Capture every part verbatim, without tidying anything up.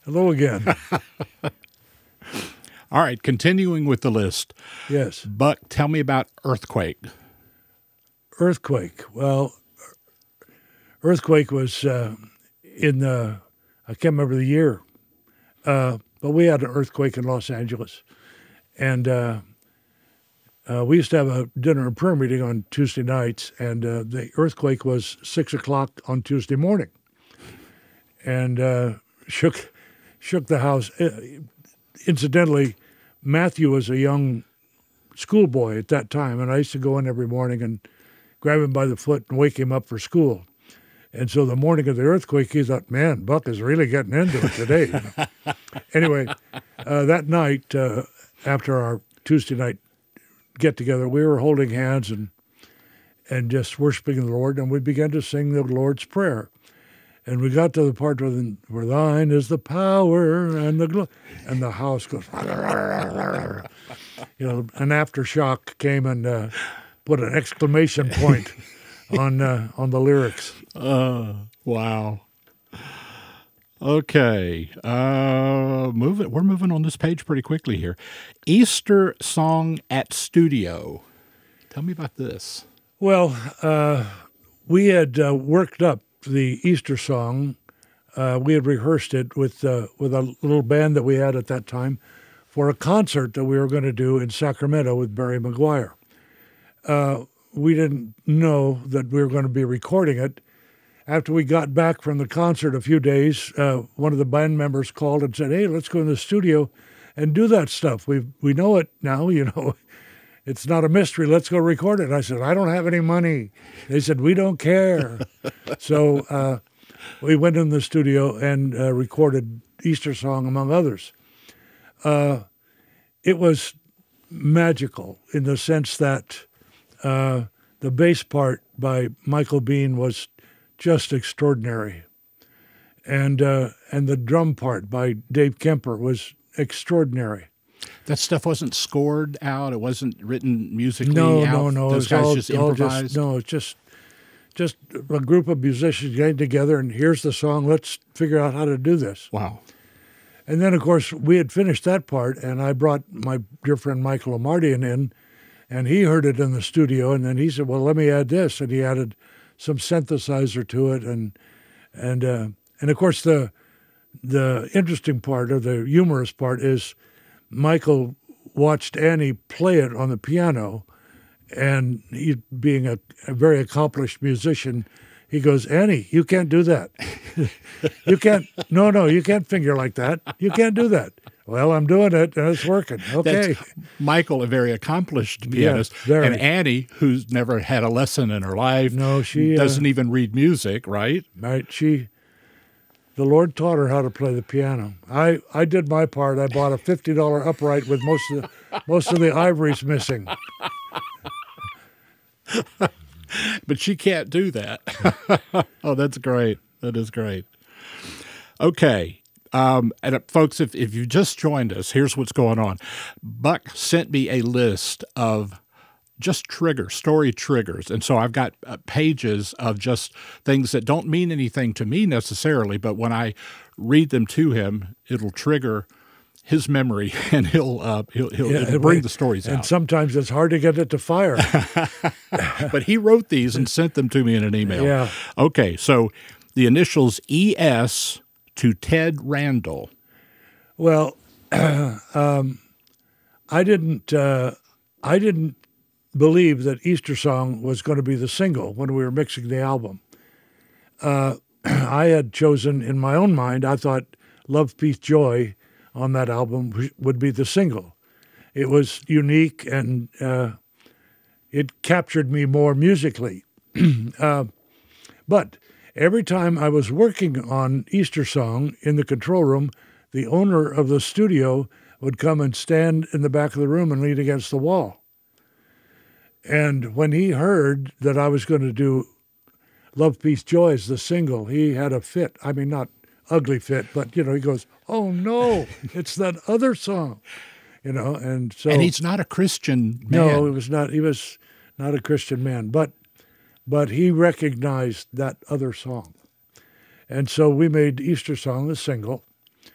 Hello again. All right, continuing with the list. Yes. Buck, tell me about Earthquake. Earthquake. Well, Earthquake was uh, in the, I can't remember the year, uh, but we had an earthquake in Los Angeles. And uh, uh, we used to have a dinner and prayer meeting on Tuesday nights, and uh, the earthquake was six o'clock on Tuesday morning. And uh, shook, shook the house. Uh, incidentally, Matthew was a young schoolboy at that time, and I used to go in every morning and grab him by the foot and wake him up for school. And so the morning of the earthquake, he thought, man, Buck is really getting into it today. You know? Anyway, uh, that night, uh, after our Tuesday night get-together, we were holding hands and and just worshiping the Lord, and we began to sing the Lord's Prayer. And we got to the part where, the, where thine is the power and the glory, and the house goes, you know, an aftershock came and uh, put an exclamation point on uh, on the lyrics. Uh, wow. Okay. Uh, move it. We're moving on this page pretty quickly here. Easter Song at Studio. Tell me about this. Well, uh, we had uh, worked up the Easter song. Uh, we had rehearsed it with uh, with a little band that we had at that time for a concert that we were going to do in Sacramento with Barry McGuire. Uh, we didn't know that we were going to be recording it. After we got back from the concert a few days, uh, one of the band members called and said, hey, let's go in the studio and do that stuff. We we know it now, you know. It's not a mystery. Let's go record it. I said, I don't have any money. They said, we don't care. So uh, we went in the studio and uh, recorded Easter Song, among others. Uh, it was magical in the sense that uh, the bass part by Michael Bean was just extraordinary. And, uh, and the drum part by Dave Kemper was extraordinary. That stuff wasn't scored out. It wasn't written musically no, out. No, no, Those it's guys all, just all improvised. Just, no, it's just just a group of musicians getting together, and here's the song. Let's figure out how to do this. Wow. And then, of course, we had finished that part, and I brought my dear friend Michael Amardian in, and he heard it in the studio, and then he said, "Well, let me add this," and he added some synthesizer to it, and and uh, and of course the the interesting part or the humorous part is Michael watched Annie play it on the piano, and he, being a, a very accomplished musician, he goes, Annie, you can't do that. You can't, no, no, you can't finger like that. You can't do that. Well, I'm doing it, and it's working. Okay. That's Michael, a very accomplished pianist, yes, very. And Annie, who's never had a lesson in her life, no, she doesn't uh, even read music, right? Right. She, the Lord taught her how to play the piano. I, I did my part. I bought a fifty dollar upright with most of the most of the ivories missing. But she can't do that. Oh, that's great. That is great. Okay. Um, and uh, folks, if, if you just joined us, here's what's going on. Buck sent me a list of just triggers, story triggers. And so I've got uh, pages of just things that don't mean anything to me necessarily, but when I read them to him, it'll trigger his memory, and he'll uh, he'll, he'll yeah, it'll bring the stories and out. And sometimes it's hard to get it to fire. But he wrote these and sent them to me in an email. Yeah. Okay, so the initials E S to Ted Randall. Well, um, I didn't uh, I didn't believe that Easter Song was going to be the single when we were mixing the album. Uh, I had chosen in my own mind, I thought Love, Peace, Joy on that album would be the single. It was unique, and uh, it captured me more musically. uh, but every time I was working on Easter Song in the control room, the owner of the studio would come and stand in the back of the room and lean against the wall. And when he heard that I was going to do Love, Peace, Joy as the single, he had a fit. I mean, not ugly fit, but, you know, he goes, oh, no, it's that other song, you know, and so. And he's not a Christian man. No, he was not, he was not a Christian man, but, but he recognized that other song. And so we made Easter Song the single,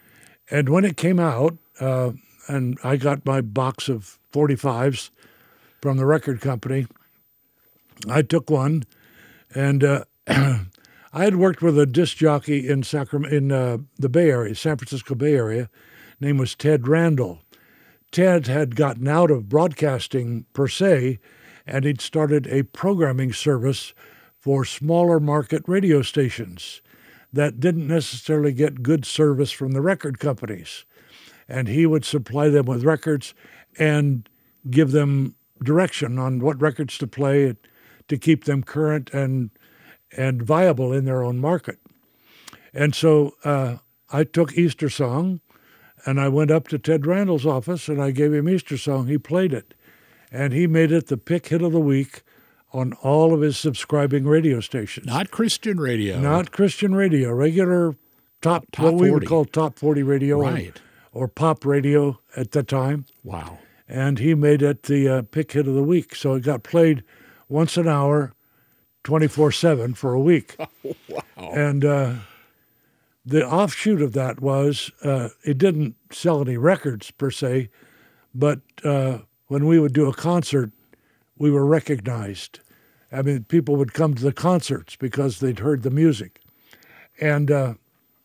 And when it came out, uh, and I got my box of forty-fives from the record company, I took one, and uh, I had worked with a disc jockey in Sacramento, in uh, the Bay Area, San Francisco Bay Area. Name was Ted Randall. Ted had gotten out of broadcasting per se, and he'd started a programming service for smaller market radio stations that didn't necessarily get good service from the record companies. And he would supply them with records and give them direction on what records to play to keep them current and and viable in their own market. And so uh, I took Easter Song, and I went up to Ted Randall's office, and I gave him Easter Song. He played it, and he made it the pick hit of the week on all of his subscribing radio stations. Not Christian radio. Not Christian radio, regular top, Top what we would forty. call top forty radio, Right. or, or pop radio at the time. Wow. And he made it the uh, pick hit of the week. So it got played once an hour, twenty-four seven for a week. Wow. And uh, the offshoot of that was uh, it didn't sell any records per se, but uh, when we would do a concert, we were recognized. I mean, people would come to the concerts because they'd heard the music. And uh,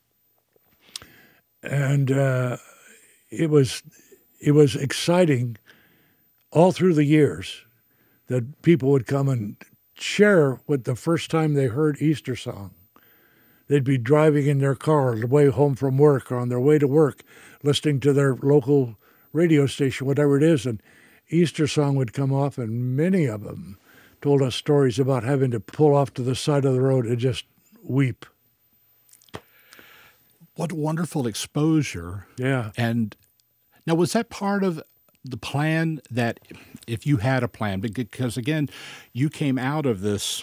and uh, it was it was exciting all through the years that people would come and share what the first time they heard Easter Song. They'd be driving in their car on the way home from work or on their way to work, listening to their local radio station, whatever it is, and Easter Song would come off, and many of them told us stories about having to pull off to the side of the road and just weep. What wonderful exposure. Yeah. And now, was that part of the plan, that if you had a plan, because again, you came out of this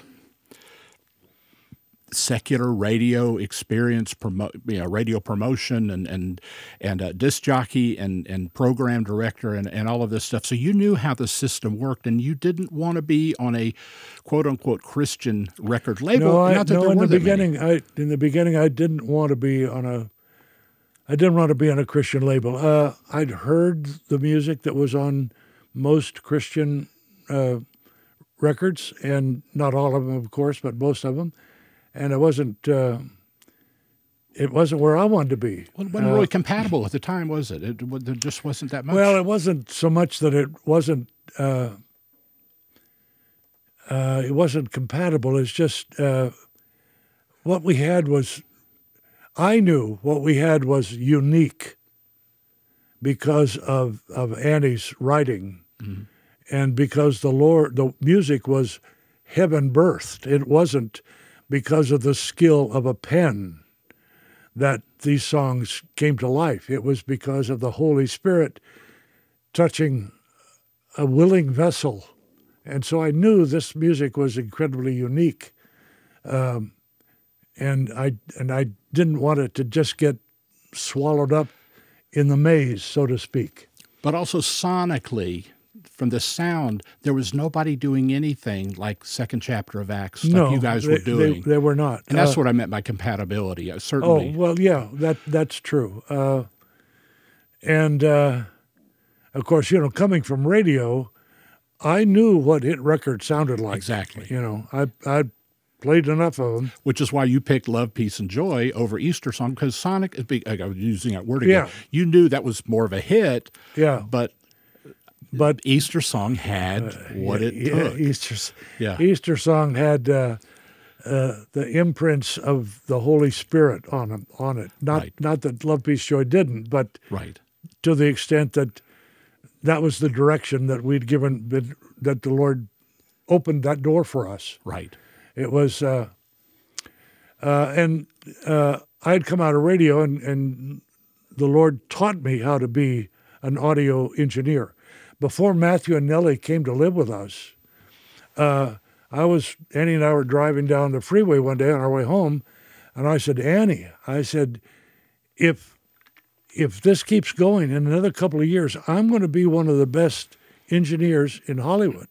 secular radio experience, promo, you know, radio promotion and and and uh, disc jockey and and program director and, and all of this stuff. So you knew how the system worked, and you didn't want to be on a quote unquote Christian record label. No, I, Not that no there in were the that beginning, many. I in the beginning, I didn't want to be on a. I didn't want to be on a Christian label. Uh, I'd heard the music that was on most Christian uh, records, and not all of them, of course, but most of them. And it wasn't. Uh, it wasn't where I wanted to be. Well, it wasn't Uh, really compatible at the time, was it? It, it there just wasn't that much. Well, it wasn't so much that it wasn't. Uh, uh, it wasn't compatible. It's just uh, what we had was. I knew what we had was unique because of of Annie's writing, mm-hmm. and because the Lord, the music was heaven birthed. It wasn't because of the skill of a pen that these songs came to life. It was because of the Holy Spirit touching a willing vessel. And so I knew this music was incredibly unique. Um, and I and I didn't want it to just get swallowed up in the maze, so to speak. But also sonically, from the sound, there was nobody doing anything like second chapter of Acts, like No, you guys they, were doing. They, they were not. And that's Uh, what I meant by compatibility. Uh, Oh, certainly. well, yeah, that that's true. Uh, and, uh, of course, you know, coming from radio, I knew what hit records sounded like. Exactly. You know, I I played enough of them. Which is why you picked Love, Peace, and Joy over Easter Song, because Sonic, I was using that word again, Yeah. you knew that was more of a hit, Yeah. but But Easter Song had what it yeah, took. Easter, Yeah. Easter Song had uh, uh, the imprints of the Holy Spirit on it. On it. Not Right. not that Love, Peace, Joy didn't, but Right. to the extent that that was the direction that we'd given, been, that the Lord opened that door for us. Right. It was, uh, uh, and uh, I had come out of radio, and, and the Lord taught me how to be an audio engineer. Before Matthew and Nellie came to live with us, uh, I was, Annie and I were driving down the freeway one day on our way home, and I said, Annie, I said, if if this keeps going in another couple of years, I'm going to be one of the best engineers in Hollywood.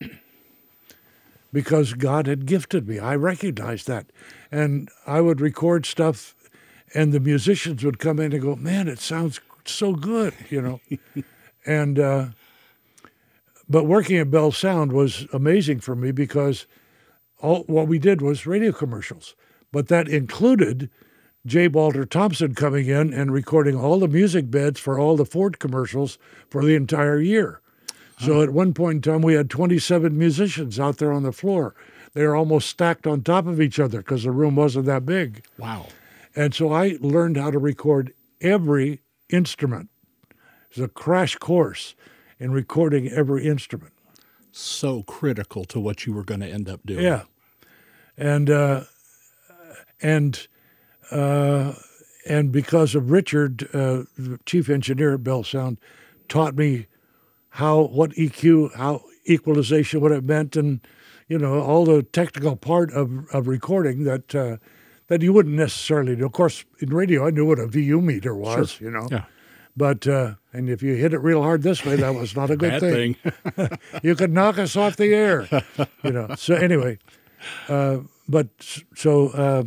Because God had gifted me. I recognized that. And I would record stuff, and the musicians would come in and go, man, it sounds so good, you know. and uh, but working at Bell Sound was amazing for me because all what we did was radio commercials, but that included J. Balter Thompson coming in and recording all the music beds for all the Ford commercials for the entire year. Huh. So at one point in time, we had twenty-seven musicians out there on the floor. They were almost stacked on top of each other because the room wasn't that big. Wow. And so I learned how to record every instrument. It was a crash course in recording every instrument. So critical to what you were going to end up doing. Yeah. And, uh, and, uh, and because of Richard, uh, the chief engineer at Bell Sound, taught me how, what E Q, how equalization, what it meant, and, you know, all the technical part of, of recording that, uh, that you wouldn't necessarily do. Of course, in radio, I knew what a V U meter was, sure. you know. Yeah. But, uh, and if you hit it real hard this way, that was not a good Bad thing. thing. You could knock us off the air, you know. So anyway, uh, but so, uh,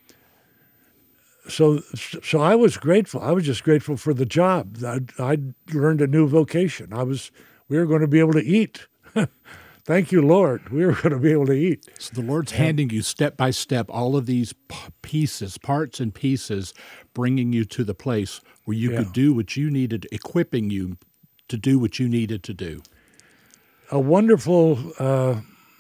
so, so I was grateful. I was just grateful for the job. I'd, I'd learned a new vocation. I was, we were going to be able to eat. Thank you, Lord. We were going to be able to eat. So the Lord's yeah. handing you step by step all of these p- pieces, parts and pieces, bringing you to the place where you yeah. could do what you needed, equipping you to do what you needed to do. A wonderful uh,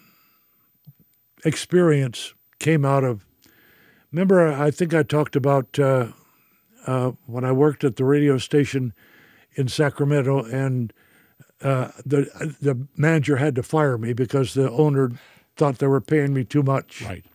experience came out of, remember, I think I talked about uh, uh, when I worked at the radio station in Sacramento, and Uh, the the manager had to fire me because the owner thought they were paying me too much. Right.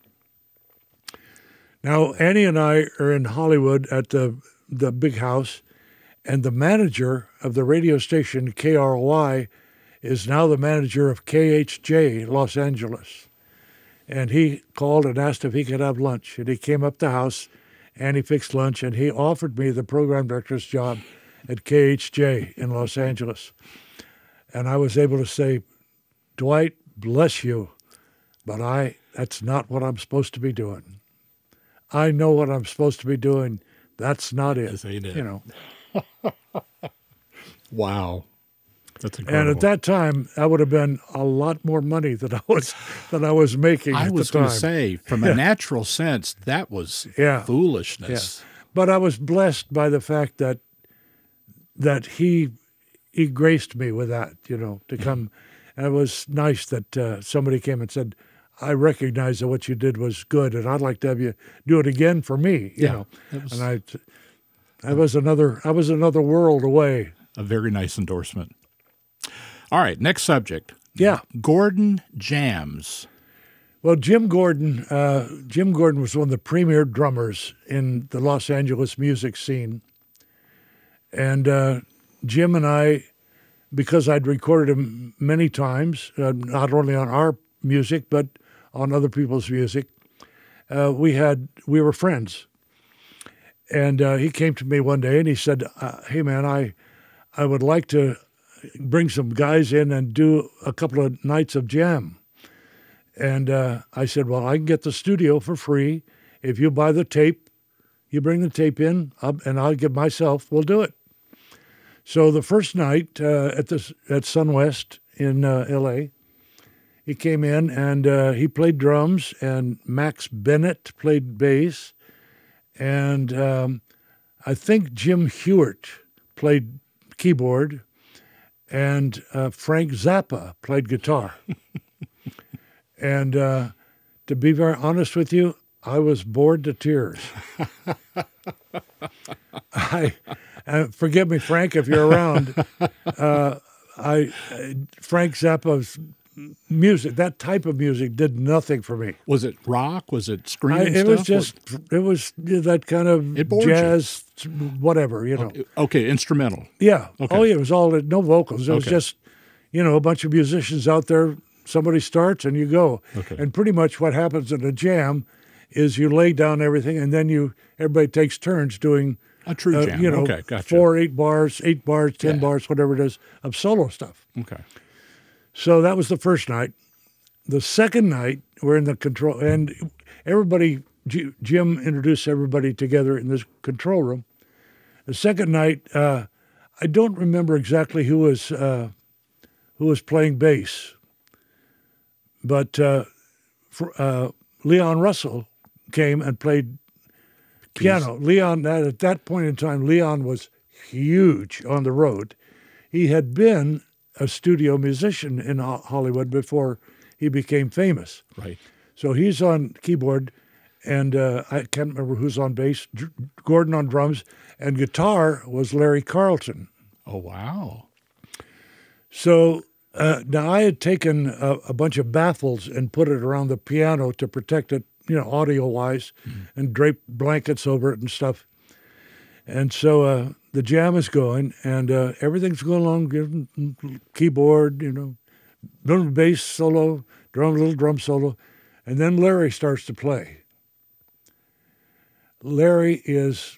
Now, Annie and I are in Hollywood at the the big house, and the manager of the radio station, K R O I, is now the manager of K H J, Los Angeles. And he called and asked if he could have lunch. And he came up the house, and he fixed lunch, and he offered me the program director's job at K H J in Los Angeles. And I was able to say, Dwight, bless you, but I that's not what I'm supposed to be doing. I know what I'm supposed to be doing. That's not it. This ain't it. You know. Wow. That's incredible. And at that time, that would have been a lot more money than I was than I was making I at was the going time. to say, from a natural sense, that was Yeah. foolishness. Yeah. But I was blessed by the fact that that he he graced me with that, you know, to come. And it was nice that uh, somebody came and said, I recognize that what you did was good, and I'd like to have you do it again for me, you Yeah, know. that was- and I, I was another, I was another world away. A very nice endorsement. All right, next subject. Yeah. Gordon Jams. Well, Jim Gordon, uh, Jim Gordon was one of the premier drummers in the Los Angeles music scene. And uh, Jim and I, because I'd recorded him many times, uh, not only on our music, but on other people's music, uh, we had we were friends. And uh, he came to me one day and he said, uh, hey, man, I, I would like to bring some guys in and do a couple of nights of jam. And uh, I said, well, I can get the studio for free. If you buy the tape, you bring the tape in, I'll, and I'll give myself, we'll do it. So the first night uh, at the at SunWest in uh, L A, he came in and uh, he played drums, and Max Bennett played bass, and um, I think Jim Hewitt played keyboard, and uh, Frank Zappa played guitar. And uh, to be very honest with you, I was bored to tears. I, uh, forgive me, Frank, if you're around. Uh, I uh, Frank Zappa's music, that type of music, did nothing for me. Was it rock? Was it I, screaming it stuff? was just, it was that kind of It bored jazz, whatever, you know. Okay, okay, instrumental. Yeah. Okay. Oh, yeah, it was all, no vocals. It was Okay. just, you know, a bunch of musicians out there. Somebody starts and you go. Okay. And pretty much what happens in a jam is you lay down everything, and then you everybody takes turns doing A true uh, jam. you know, Okay, gotcha. four, eight bars, eight bars, ten Yeah. bars, whatever it is, of solo stuff. Okay. So that was the first night. The second night, we're in the control, and everybody, G- Jim introduced everybody together in this control room. The second night, uh, I don't remember exactly who was uh, who was playing bass, but uh, for, uh, Leon Russell came and played piano. Leon, at that point in time, Leon was huge on the road. He had been a studio musician in Hollywood before he became famous. Right. So he's on keyboard, and uh, I can't remember who's on bass, Gordon on drums, and guitar was Larry Carlton. Oh, wow. So uh, now I had taken a, a bunch of baffles and put it around the piano to protect it, you know, audio-wise, mm-hmm. and drape blankets over it and stuff. And so uh, the jam is going, and uh, everything's going along, keyboard, you know, little bass solo, drum, little drum solo, and then Larry starts to play. Larry is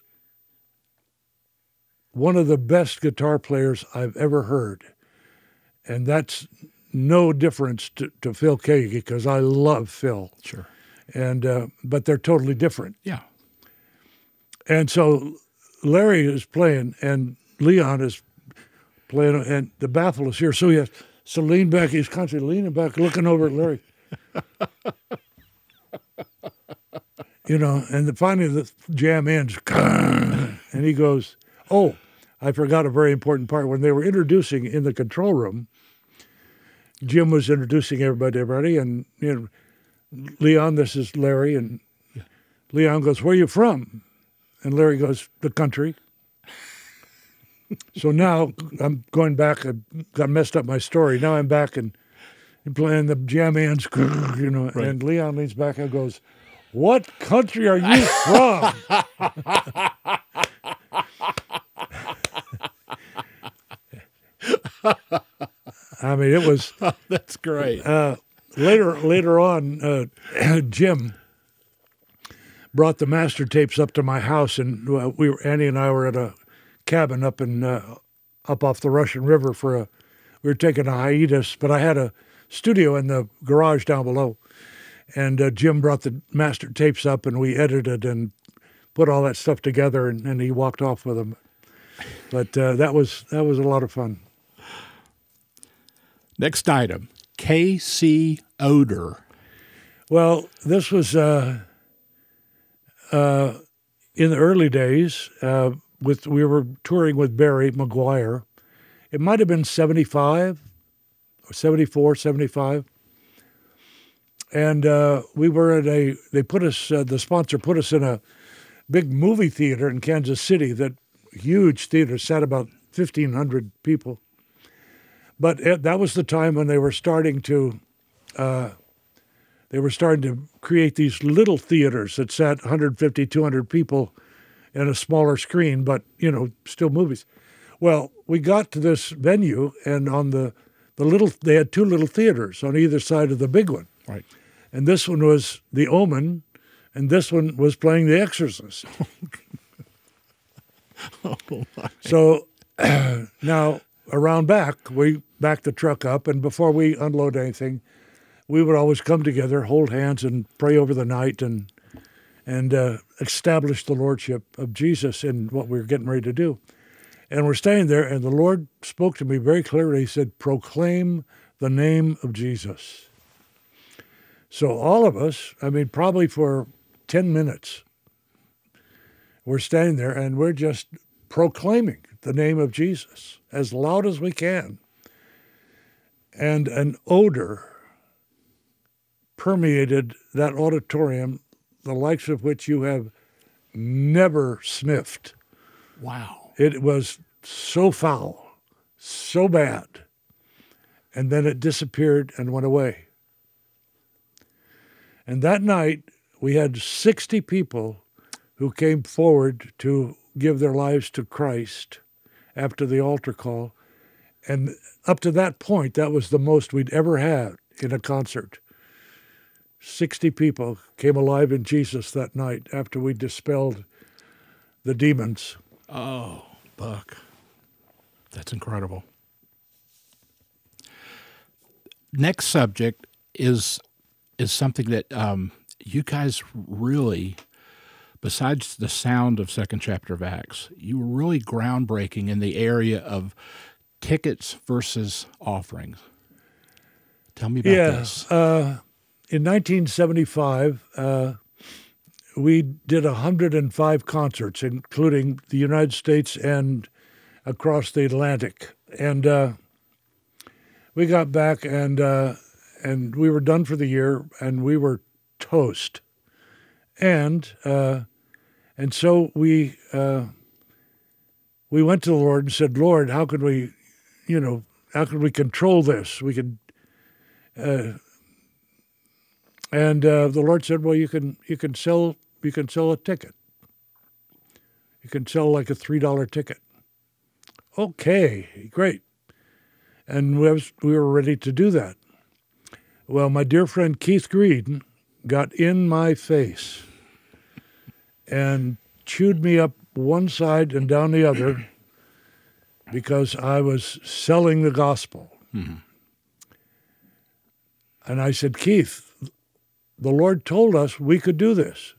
one of the best guitar players I've ever heard, and that's no difference to, to Phil Keaggy, because I love Phil. Sure. And uh, but they're totally different. Yeah. And so Larry is playing, and Leon is playing, and the baffle is here. So he has to lean back. He's constantly leaning back, looking over at Larry. You know, and the, finally the jam ends, and he goes, oh, I forgot a very important part. When they were introducing in the control room, Jim was introducing everybody, everybody, and, you know, Leon, this is Larry, and Leon goes, where are you from? And Larry goes, the country. So now I'm going back. I got messed up my story. Now I'm back and, and playing the jam ends, you know, right. And Leon leans back and goes, what country are you from? I mean, it was. Oh, that's great. Uh, later, later on, uh, Jim brought the master tapes up to my house, and uh, we were Annie and I were at a cabin up in uh, up off the Russian River for a. We were taking a hiatus, but I had a studio in the garage down below, and uh, Jim brought the master tapes up, and we edited and put all that stuff together, and, and he walked off with them. But uh, that was that was a lot of fun. Next item, K C Oder. Well, this was uh, uh, in the early days. Uh, with we were touring with Barry McGuire. It might have been seventy-five or seventy-four, seventy-five. And uh, we were at a, they put us, uh, the sponsor put us in a big movie theater in Kansas City, that huge theater, sat about fifteen hundred people. But it, that was the time when they were starting to, uh, they were starting to create these little theaters that sat one hundred fifty, two hundred people in a smaller screen, but, you know, still movies. Well, we got to this venue, and on the, the little, they had two little theaters on either side of the big one. Right. And this one was The Omen, and this one was playing The Exorcist. Oh, my. So uh, now around back, we backed the truck up, and before we unload anything, we would always come together, hold hands, and pray over the night, and and uh, establish the lordship of Jesus in what we were getting ready to do. And we're staying there, and the Lord spoke to me very clearly. He said, proclaim the name of Jesus. So all of us, I mean, probably for ten minutes, we're standing there, and we're just proclaiming the name of Jesus as loud as we can. And an odor permeated that auditorium, the likes of which you have never sniffed. Wow. It was so foul, so bad. And then it disappeared and went away. And that night, we had sixty people who came forward to give their lives to Christ after the altar call. And up to that point, that was the most we'd ever had in a concert. sixty people came alive in Jesus that night after we dispelled the demons. Oh, Buck. That's incredible. Next subject is is something that um, you guys really besides the sound of second chapter of Acts, you were really groundbreaking in the area of tickets versus offerings. Tell me about yeah, this. Uh, in nineteen seventy-five, uh, we did one hundred five concerts, including the United States and across the Atlantic. And uh, we got back, and uh, and we were done for the year, and we were toast. And uh, and so we uh, we went to the Lord and said, Lord, how could we, you know, how could we control this? We could, uh, and uh, the Lord said, well, you can you can sell you can sell a ticket. You can sell like a three dollar ticket. Okay, great. And we, was, we were ready to do that. Well, my dear friend Keith Green got in my face and chewed me up one side and down the other because I was selling the gospel. Mm-hmm. And I said, Keith, the Lord told us we could do this.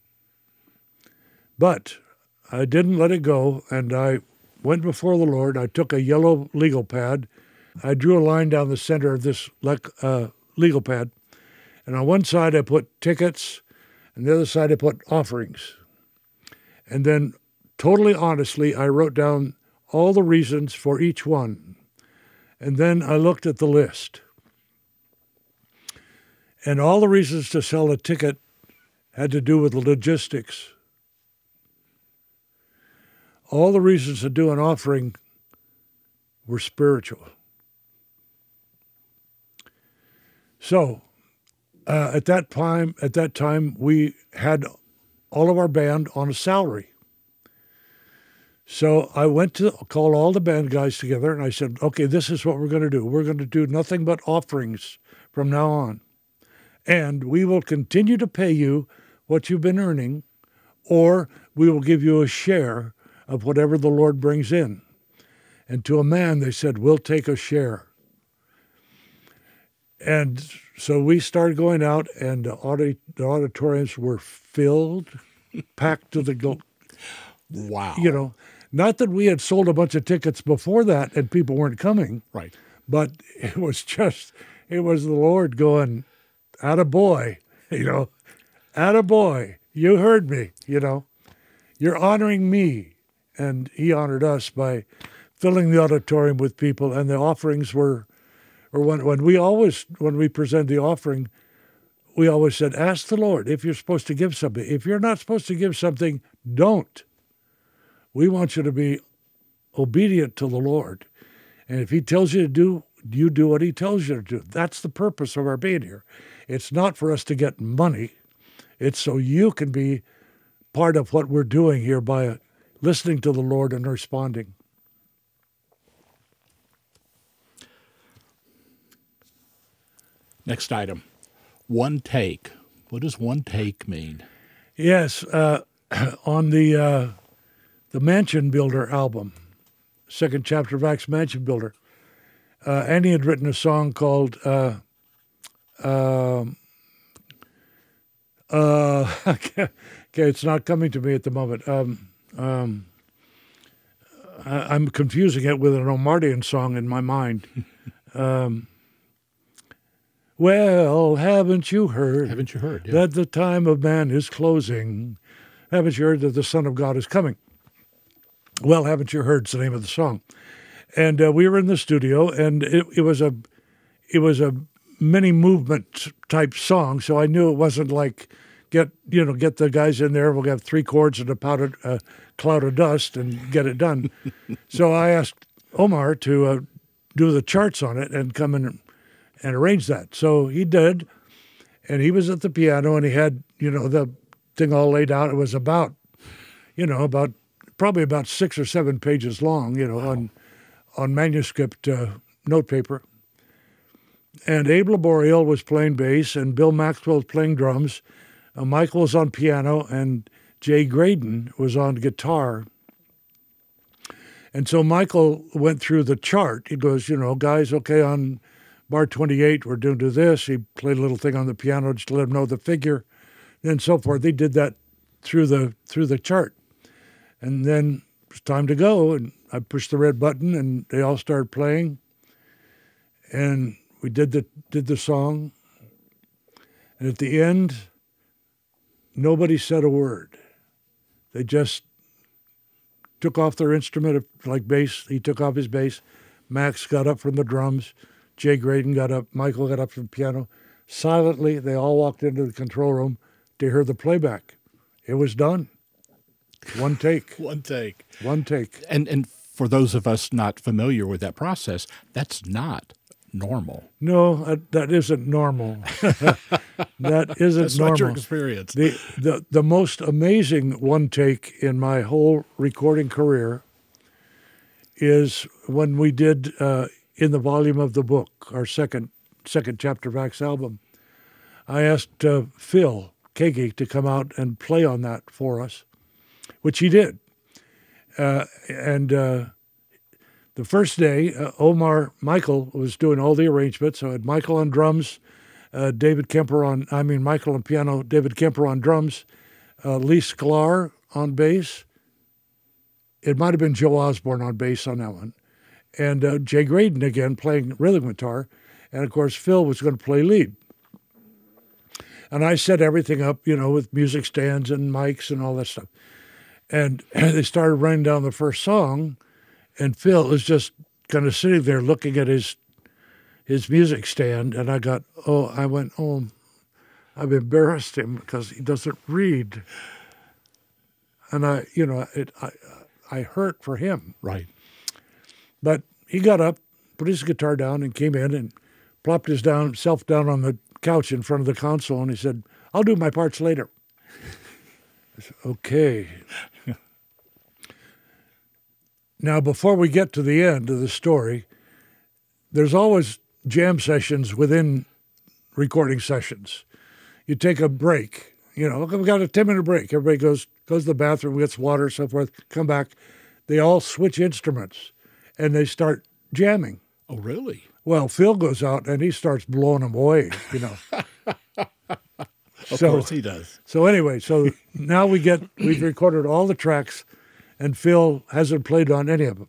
But I didn't let it go, and I went before the Lord. I took a yellow legal pad. I drew a line down the center of this uh, legal pad. And on one side, I put tickets, and the other side, I put offerings. And then, totally honestly, I wrote down all the reasons for each one. And then I looked at the list. And all the reasons to sell a ticket had to do with the logistics. All the reasons to do an offering were spiritual. So, uh, at that time, at that time, we had all of our band on a salary. So I went to call all the band guys together, and I said, "Okay, this is what we're going to do. We're going to do nothing but offerings from now on, and we will continue to pay you what you've been earning, or we will give you a share of whatever the Lord brings in." And to a man, they said, "We'll take a share." And so we started going out, and the, audit, the auditoriums were filled, packed to the go. Wow. You know, not that we had sold a bunch of tickets before that and people weren't coming. Right. But it was just, it was the Lord going, "Atta boy, you know, atta boy, you heard me, you know. You're honoring me." And he honored us by filling the auditorium with people, and the offerings were, or when, when we always, when we present the offering, we always said, ask the Lord if you're supposed to give something. If you're not supposed to give something, don't. We want you to be obedient to the Lord. And if he tells you to do, you do what he tells you to do. That's the purpose of our being here. It's not for us to get money. It's so you can be part of what we're doing here by listening to the Lord and responding. Next item, one take. What does one take mean? Yes, uh, on the uh, the Mansion Builder album, second chapter of Acts, Mansion Builder, uh, Andy had written a song called uh, uh, uh, okay, it's not coming to me at the moment. Um, um, I, I'm confusing it with an Omardian song in my mind. Um, Well, haven't you heard? Haven't you heard? Yeah. That the time of man is closing? Haven't you heard that the Son of God is coming? Well, haven't you heard? It's the name of the song. And uh, we were in the studio, and it, it was a, it was a mini movement type song. So I knew it wasn't like get you know get the guys in there. We'll have three chords and a powder, uh, cloud of dust and get it done. So I asked Omar to uh, do the charts on it and come in and arrange that. So he did, and he was at the piano, and he had, you know, the thing all laid out. It was about, you know, about probably about six or seven pages long, you know, wow. on on manuscript uh, notepaper. And Abe Laboriel was playing bass, and Bill Maxwell was playing drums. Uh, Michael was on piano, and Jay Graydon was on guitar. And so Michael went through the chart. He goes, you know, guys, okay, on bar twenty-eight, we're doing to this. He played a little thing on the piano just to let him know the figure, and so forth. They did that through the through the chart. And then it was time to go, and I pushed the red button, and they all started playing. And we did the did the song. And at the end, nobody said a word. They just took off their instrument, like bass. He took off his bass. Max got up from the drums. Jay Graydon got up. Michael got up from the piano. Silently, they all walked into the control room to hear the playback. It was done. One take. One take. One take. And and for those of us not familiar with that process, that's not normal. No, that, that isn't normal. That isn't That's normal. not your experience. The, the, the most amazing one take in my whole recording career is when we did uh, In the Volume of the Book, our second second chapter of Acts album. I asked uh, Phil Keaggy to come out and play on that for us, which he did. Uh, and uh, the first day, uh, Omar Michael was doing all the arrangements. So I had Michael on drums, uh, David Kemper on, I mean, Michael on piano, David Kemper on drums, uh, Lee Sklar on bass. It might have been Joe Osborne on bass on that one. And uh, Jay Graydon again playing rhythm guitar. And of course, Phil was going to play lead. And I set everything up, you know, with music stands and mics and all that stuff. And, and they started running down the first song, and Phil was just kind of sitting there looking at his his music stand. And I got, oh, I went, oh, I've embarrassed him because he doesn't read. And I, you know, it, I, I hurt for him. Right. But he got up, put his guitar down, and came in and plopped his down, himself down on the couch in front of the console, and he said, I'll do my parts later. I said, okay. Now, before we get to the end of the story, there's always jam sessions within recording sessions. You take a break. You know, we've got a ten-minute break. Everybody goes goes to the bathroom, gets water, so forth, come back. They all switch instruments, and they start jamming. Oh, really? Well, Phil goes out, and he starts blowing them away, you know. Of so, course he does. So anyway, so now we get, we've recorded all the tracks, and Phil hasn't played on any of them.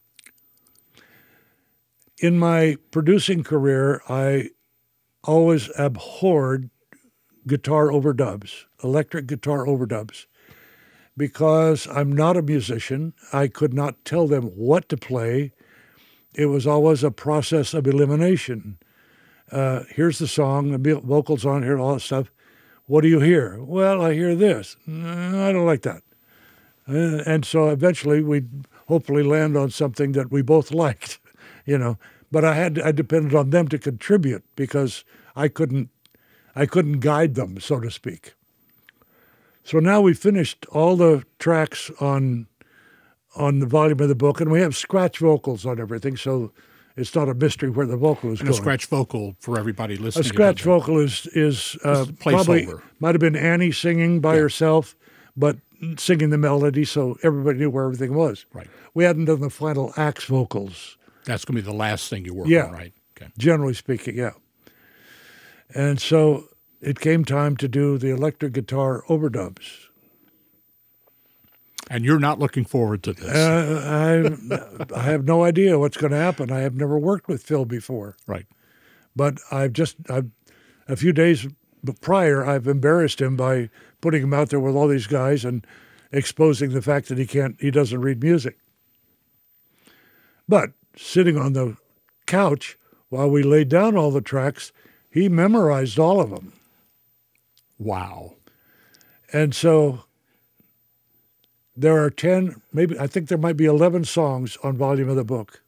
In my producing career, I always abhorred guitar overdubs, electric guitar overdubs, because I'm not a musician. I could not tell them what to play. It was always a process of elimination. Uh, here's the song, the vocals on here, all that stuff. What do you hear? Well, I hear this. No, I don't like that. Uh, and so eventually we'd hopefully land on something that we both liked, you know. But I had I depended on them to contribute because I couldn't I couldn't guide them, so to speak. So now we finished all the tracks on on the volume of the book, and we have scratch vocals on everything, so it's not a mystery where the vocal is and going. A scratch vocal for everybody listening. A scratch vocal is is uh, probably might have been Annie singing by yeah. herself, but singing the melody, so everybody knew where everything was. Right. We hadn't done the final axe vocals. That's going to be the last thing you work yeah. on, right? Okay. Generally speaking, yeah. And so it came time to do the electric guitar overdubs. And you're not looking forward to this. Uh, I, I have no idea what's going to happen. I have never worked with Phil before. Right. But I've just, I've, a few days prior, I've embarrassed him by putting him out there with all these guys and exposing the fact that he can't, he doesn't read music. But sitting on the couch while we laid down all the tracks, he memorized all of them. Wow. And so there are ten, maybe, I think there might be eleven songs on volume of the book.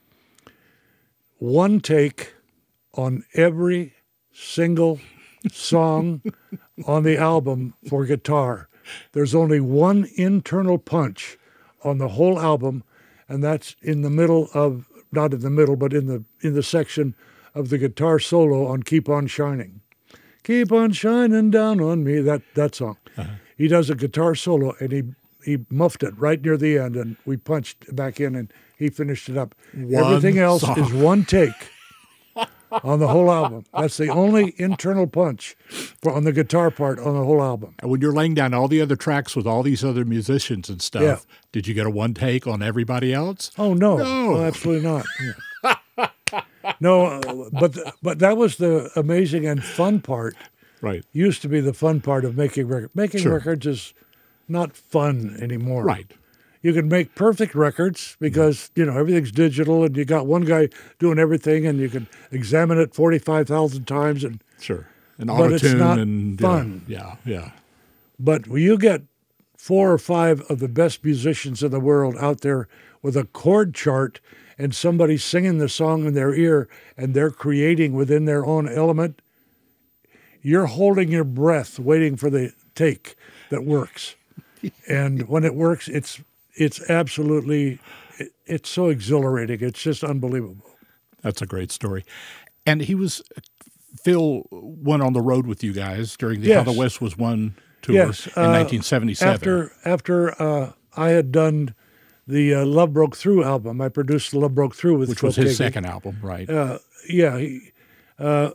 One take on every single song on the album for guitar. There's only one internal punch on the whole album, and that's in the middle of, not in the middle, but in the in the section of the guitar solo on Keep On Shining. Keep on shining down on me, that, that song. Uh-huh. He does a guitar solo, and he he muffed it right near the end, and we punched back in, and he finished it up. One Everything else song. is one take. on the whole album. That's the only internal punch for, on the guitar part on the whole album. And when you're laying down all the other tracks with all these other musicians and stuff, Yeah. did you get a one take on everybody else? Oh no, No. Oh, absolutely not. Yeah. no, uh, but but that was the amazing and fun part. Right. Used to be the fun part of making records. Making Sure. records is not fun anymore. Right. You can make perfect records because, you know, everything's digital and you got one guy doing everything and you can examine it forty-five thousand times. And Sure. And But it's auto-tune not and fun. Yeah, yeah. yeah. But when you get four or five of the best musicians in the world out there with a chord chart and somebody singing the song in their ear and they're creating within their own element, you're holding your breath waiting for the take that works. And when it works, it's it's absolutely, it, it's so exhilarating. It's just unbelievable. That's a great story. And he was, Phil went on the road with you guys during the Yes. How the West Was Won tour Yes, in uh, nineteen seventy-seven. After after uh, I had done the uh, Love Broke Through album, I produced the Love Broke Through with which Phil was his Keaggy. second album, right? Uh, yeah. He, uh,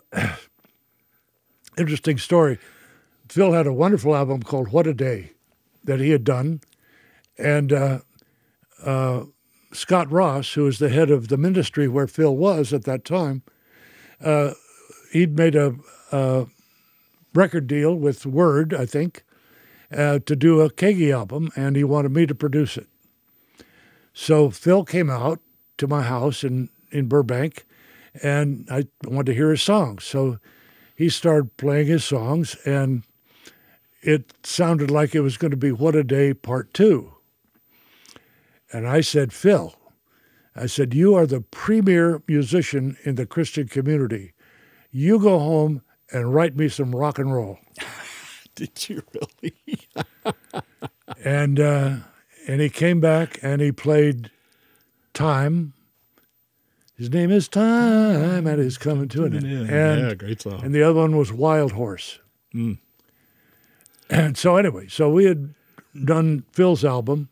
interesting story. Phil had a wonderful album called What a Day that he had done. And uh, uh, Scott Ross, who was the head of the ministry where Phil was at that time, uh, he'd made a, a record deal with Word, I think, uh, to do a Keaggy album, and he wanted me to produce it. So Phil came out to my house in, in Burbank, and I wanted to hear his songs. So he started playing his songs, and it sounded like it was going to be What a Day Part Two. And I said, Phil, I said, you are the premier musician in the Christian community. You go home and write me some rock and roll. Did you really? And uh, and he came back and he played Time. His name is Time, and he's coming to an end. And, yeah, great song. and the other one was Wild Horse. Mm. And so anyway, so we had done Phil's album,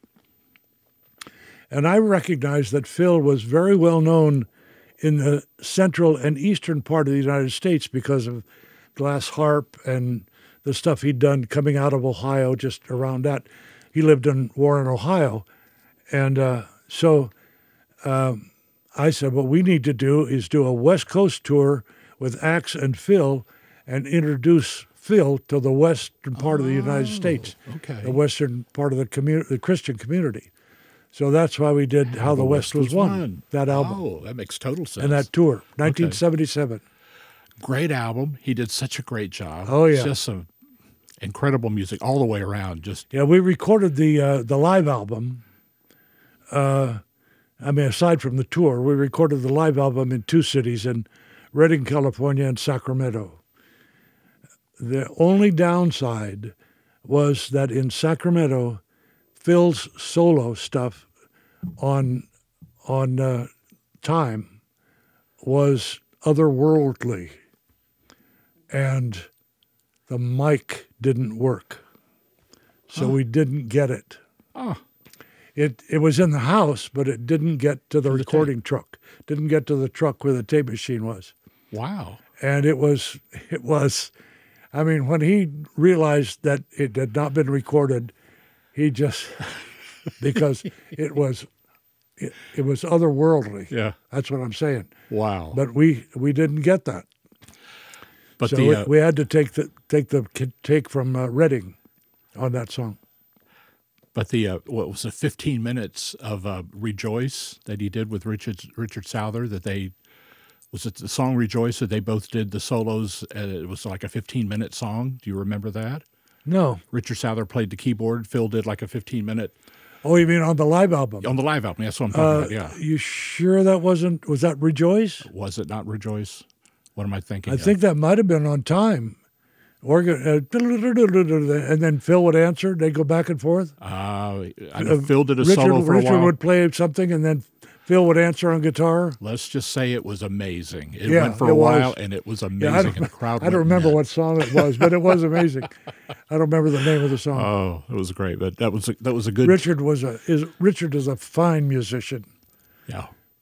and I recognized that Phil was very well known in the central and eastern part of the United States because of Glass Harp and the stuff he'd done coming out of Ohio, just around that. He lived in Warren, Ohio. And uh, so um, I said, what we need to do is do a West Coast tour with Axe and Phil and introduce Phil to the western part of the United States, okay. the western part of the community, the Christian community. So that's why we did How the West Was Won, that album, Oh, that makes total sense. and that tour, nineteen seventy-seven. Great album. He did such a great job. Oh, yeah. Just some incredible music all the way around. Just Yeah, we recorded the uh, the live album. Uh, I mean, aside from the tour, we recorded the live album in two cities, in Redding, California, and Sacramento. The only downside was that in Sacramento, Phil's solo stuff on on uh, Time was otherworldly, and the mic didn't work, so we didn't get it. oh, It it was in the house, but it didn't get to the the recording truck. Didn't get to the truck where the tape machine was, wow. and it was it was. I mean, when he realized that it had not been recorded, he just because it was it, it was otherworldly. Yeah. That's what I'm saying. Wow. But we we didn't get that, but so the we, uh, we had to take the take the take from uh, Redding on that song. but the uh, what was it, fifteen minutes of uh, Rejoice that he did with Richard Richard Souther, that they was it the song Rejoice that they both did the solos, and it was like a fifteen minute song. Do you remember that? No. Richard Souther played the keyboard. Phil did like a fifteen minute Oh, you mean on the live album? on the live album. That's what I'm talking Uh, about. Yeah. You sure that wasn't, was that Rejoice? Was it not Rejoice? What am I thinking? I of? think that might have been on Time. Organ, uh, and then Phil would answer. They'd go back and forth. Uh, I know Uh, Phil did a Richard, solo for Richard a while. would play something, and then Phil would answer on guitar. Let's just say it was amazing. It Yeah, went for it a was. while, and it was amazing, Yeah, I don't, and the crowd I don't went remember nuts. what song it was, but it was amazing. I don't remember the name of the song. Oh, it was great. But that was a, that was a good. Richard was a is Richard is a fine musician. Yeah.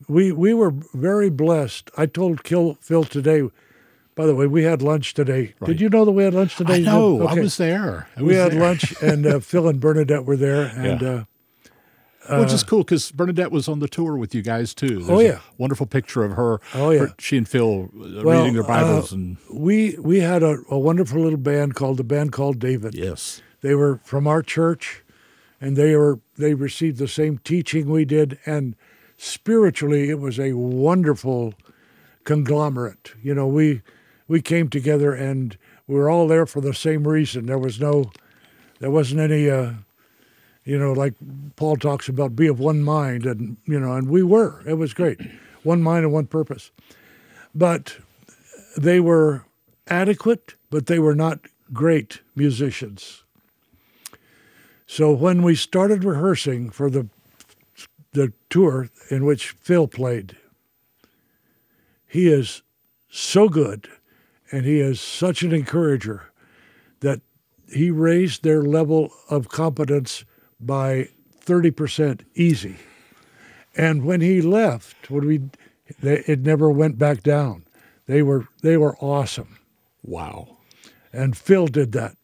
we we were very blessed. I told Kill, Phil today. By the way, we had lunch today. Right. Did you know that we had lunch today? I know. Okay. I was there. I we was had there. lunch, and uh, Phil and Bernadette were there, and. Yeah. Uh, Which is cool because Bernadette was on the tour with you guys too. There's Oh, yeah. a wonderful picture of her. Oh, yeah. her- she and Phil uh, Well, reading their Bibles uh, and we we had a, a wonderful little band called the band called David. yes, They were from our church, and they were they received the same teaching we did, and spiritually it was a wonderful conglomerate. You know, we we came together and we were all there for the same reason. There was no, there wasn't any, uh, you know, like Paul talks about, be of one mind, and you know, and we were. It was great, one mind and one purpose. But they were adequate, but they were not great musicians. So when we started rehearsing for the the tour in which Phil played, he is so good, and he is such an encourager that he raised their level of competence by thirty percent easy. And when he left, when we, they, it never went back down. They were they were awesome, wow, and Phil did that.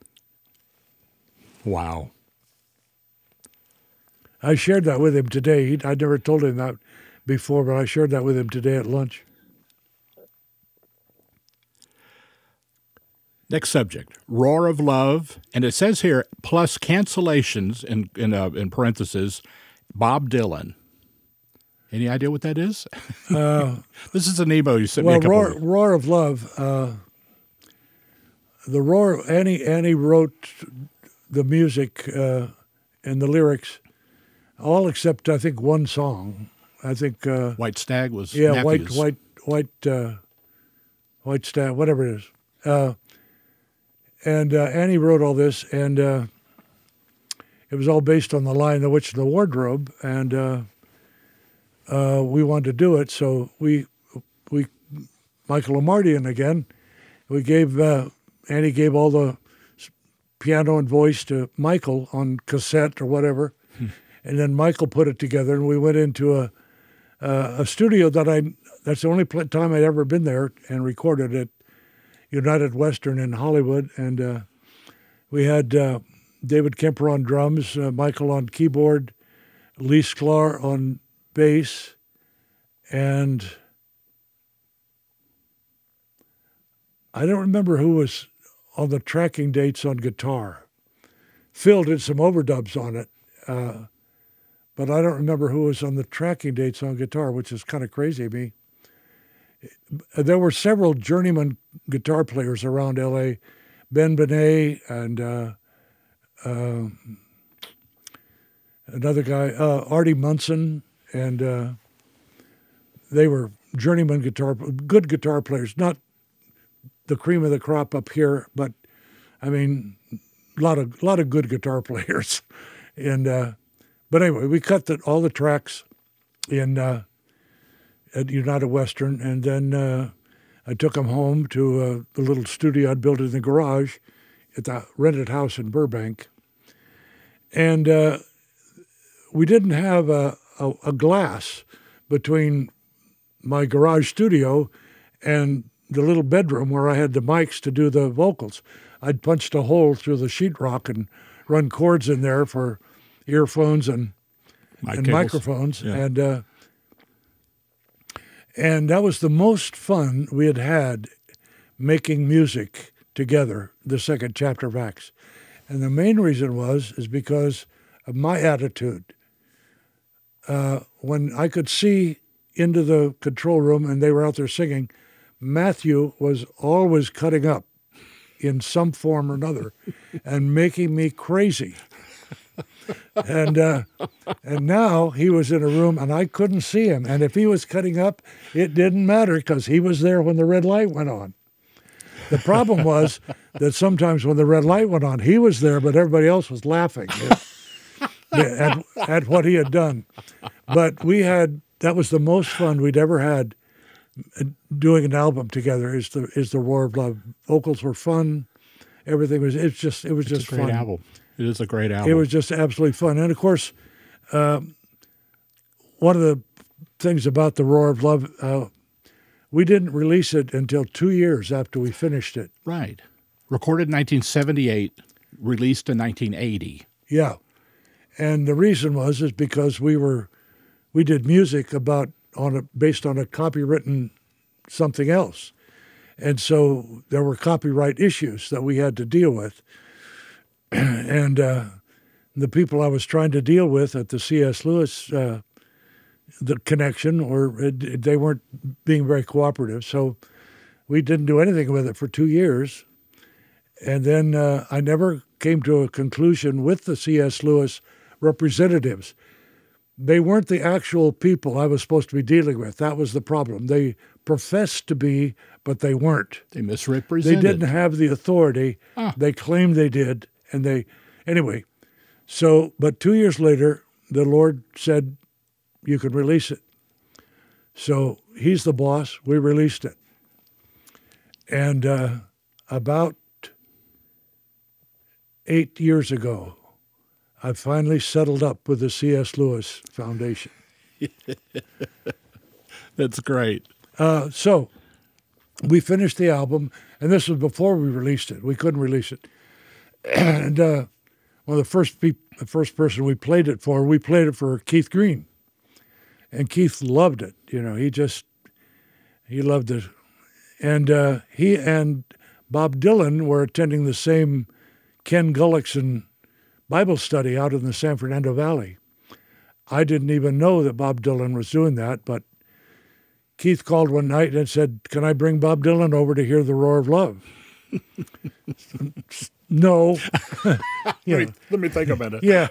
wow. I shared that with him today. He, I never told him that before, but I shared that with him today at lunch. Next subject, Roar of Love, and it says here plus cancellations in in, uh, in parentheses, Bob Dylan. Any idea what that is? Uh, This is an email you sent well, me a couple Roar, of Roar of Love. Uh, the Roar. Annie Annie wrote the music uh, and the lyrics, all except I think one song. I think. Uh, White Stag was yeah, white Matthews. white white uh, white stat, whatever it is. Uh, and uh, Annie wrote all this, and uh, it was all based on the line "The Witch in the Wardrobe," and uh, uh, we wanted to do it, so we we Michael Omardian again. We gave uh, Annie gave all the piano and voice to Michael on cassette or whatever, hmm. and then Michael put it together, and we went into a uh, a studio that I that's the only pl- time I'd ever been there and recorded it. United Western in Hollywood, and uh, we had uh, David Kemper on drums, uh, Michael on keyboard, Lee Sklar on bass, and I don't remember who was on the tracking dates on guitar. Phil did some overdubs on it, uh, but I don't remember who was on the tracking dates on guitar, which is kind of crazy to me. There were several journeyman guitar players around L A, Ben Benet and uh, uh, another guy, uh, Artie Munson, and uh, they were journeyman guitar, good guitar players. Not the cream of the crop up here, but I mean, a lot of lot of good guitar players. And uh, but anyway, we cut the, all the tracks in. Uh, at United Western, and then uh, I took them home to uh, the little studio I'd built in the garage at the rented house in Burbank. And uh, we didn't have a, a, a glass between my garage studio and the little bedroom where I had the mics to do the vocals. I'd punched a hole through the sheetrock and run cords in there for earphones and, Mic and cables. microphones. Yeah. And uh, And that was the most fun we had had making music together, the second chapter of Acts. And the main reason was, is because of my attitude. Uh, when I could see into the control room and they were out there singing, Matthew was always cutting up in some form or another and making me crazy. and uh, and now he was in a room and I couldn't see him. And if he was cutting up, it didn't matter because he was there when the red light went on. The problem was that sometimes when the red light went on, he was there, but everybody else was laughing at, at, at what he had done. But we had, that was the most fun we'd ever had doing an album together is the is the Roar of Love. Vocals were fun. Everything was, it's just, it was It's just a great fun. album. It is a great album. It was just absolutely fun. And of course, uh, one of the things about the Roar of Love. Uh, we didn't release it until two years after we finished it. Right. Recorded in nineteen seventy-eight, released in nineteen eighty. Yeah. And the reason was is because we were we did music about on a based on a copywritten something else. And so there were copyright issues that we had to deal with. and uh, the people I was trying to deal with at the C S. Lewis uh, the connection, or it, they weren't being very cooperative. So we didn't do anything with it for two years. And then uh, I never came to a conclusion with the C S. Lewis representatives. They weren't the actual people I was supposed to be dealing with. That was the problem. They professed to be, but they weren't. They misrepresented. They didn't have the authority. Ah. They claimed they did. And they, anyway, so, but two years later, the Lord said, you can release it. So he's the boss. We released it. And uh, about eight years ago, I finally settled up with the C S. Lewis Foundation. That's great. Uh, so we finished the album, and this was before we released it. We couldn't release it. And uh, one of the first pe- the first person we played it for, we played it for Keith Green. And Keith loved it. You know, he just, he loved it. And uh, he and Bob Dylan were attending the same Ken Gullickson Bible study out in the San Fernando Valley. I didn't even know that Bob Dylan was doing that, but Keith called one night and said, can I bring Bob Dylan over to hear the Roar of Love? No. let, me, let me think about it. Yeah.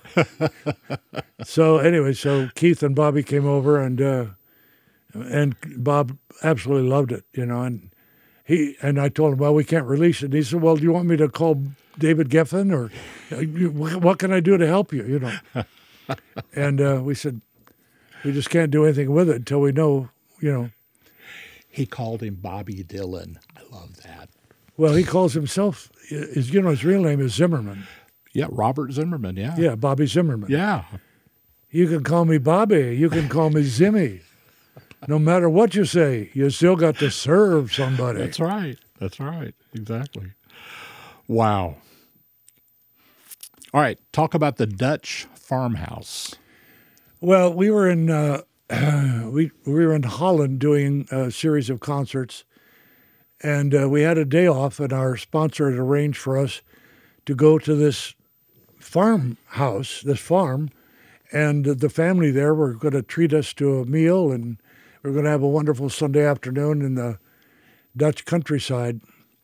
So anyway, so Keith and Bobby came over, and uh, and Bob absolutely loved it, you know. And he and I told him, well, we can't release it. And he said, well, do you want me to call David Geffen, or what can I do to help you, you know? And uh, we said, we just can't do anything with it until we know, you know. He called him Bobby Dylan. I love that. Well, he calls himself, his, you know, his real name is Zimmerman. Yeah, Robert Zimmerman, yeah. Yeah, Bobby Zimmerman. Yeah. You can call me Bobby. You can call me Zimmy. No matter what you say, you still got to serve somebody. That's right. That's right. Exactly. Wow. All right, talk about the Dutch farmhouse. Well, we were in uh, we we were in Holland doing a series of concerts, and uh, we had a day off, and our sponsor had arranged for us to go to this farmhouse, this farm, and the family there were going to treat us to a meal, and we were going to have a wonderful Sunday afternoon in the Dutch countryside.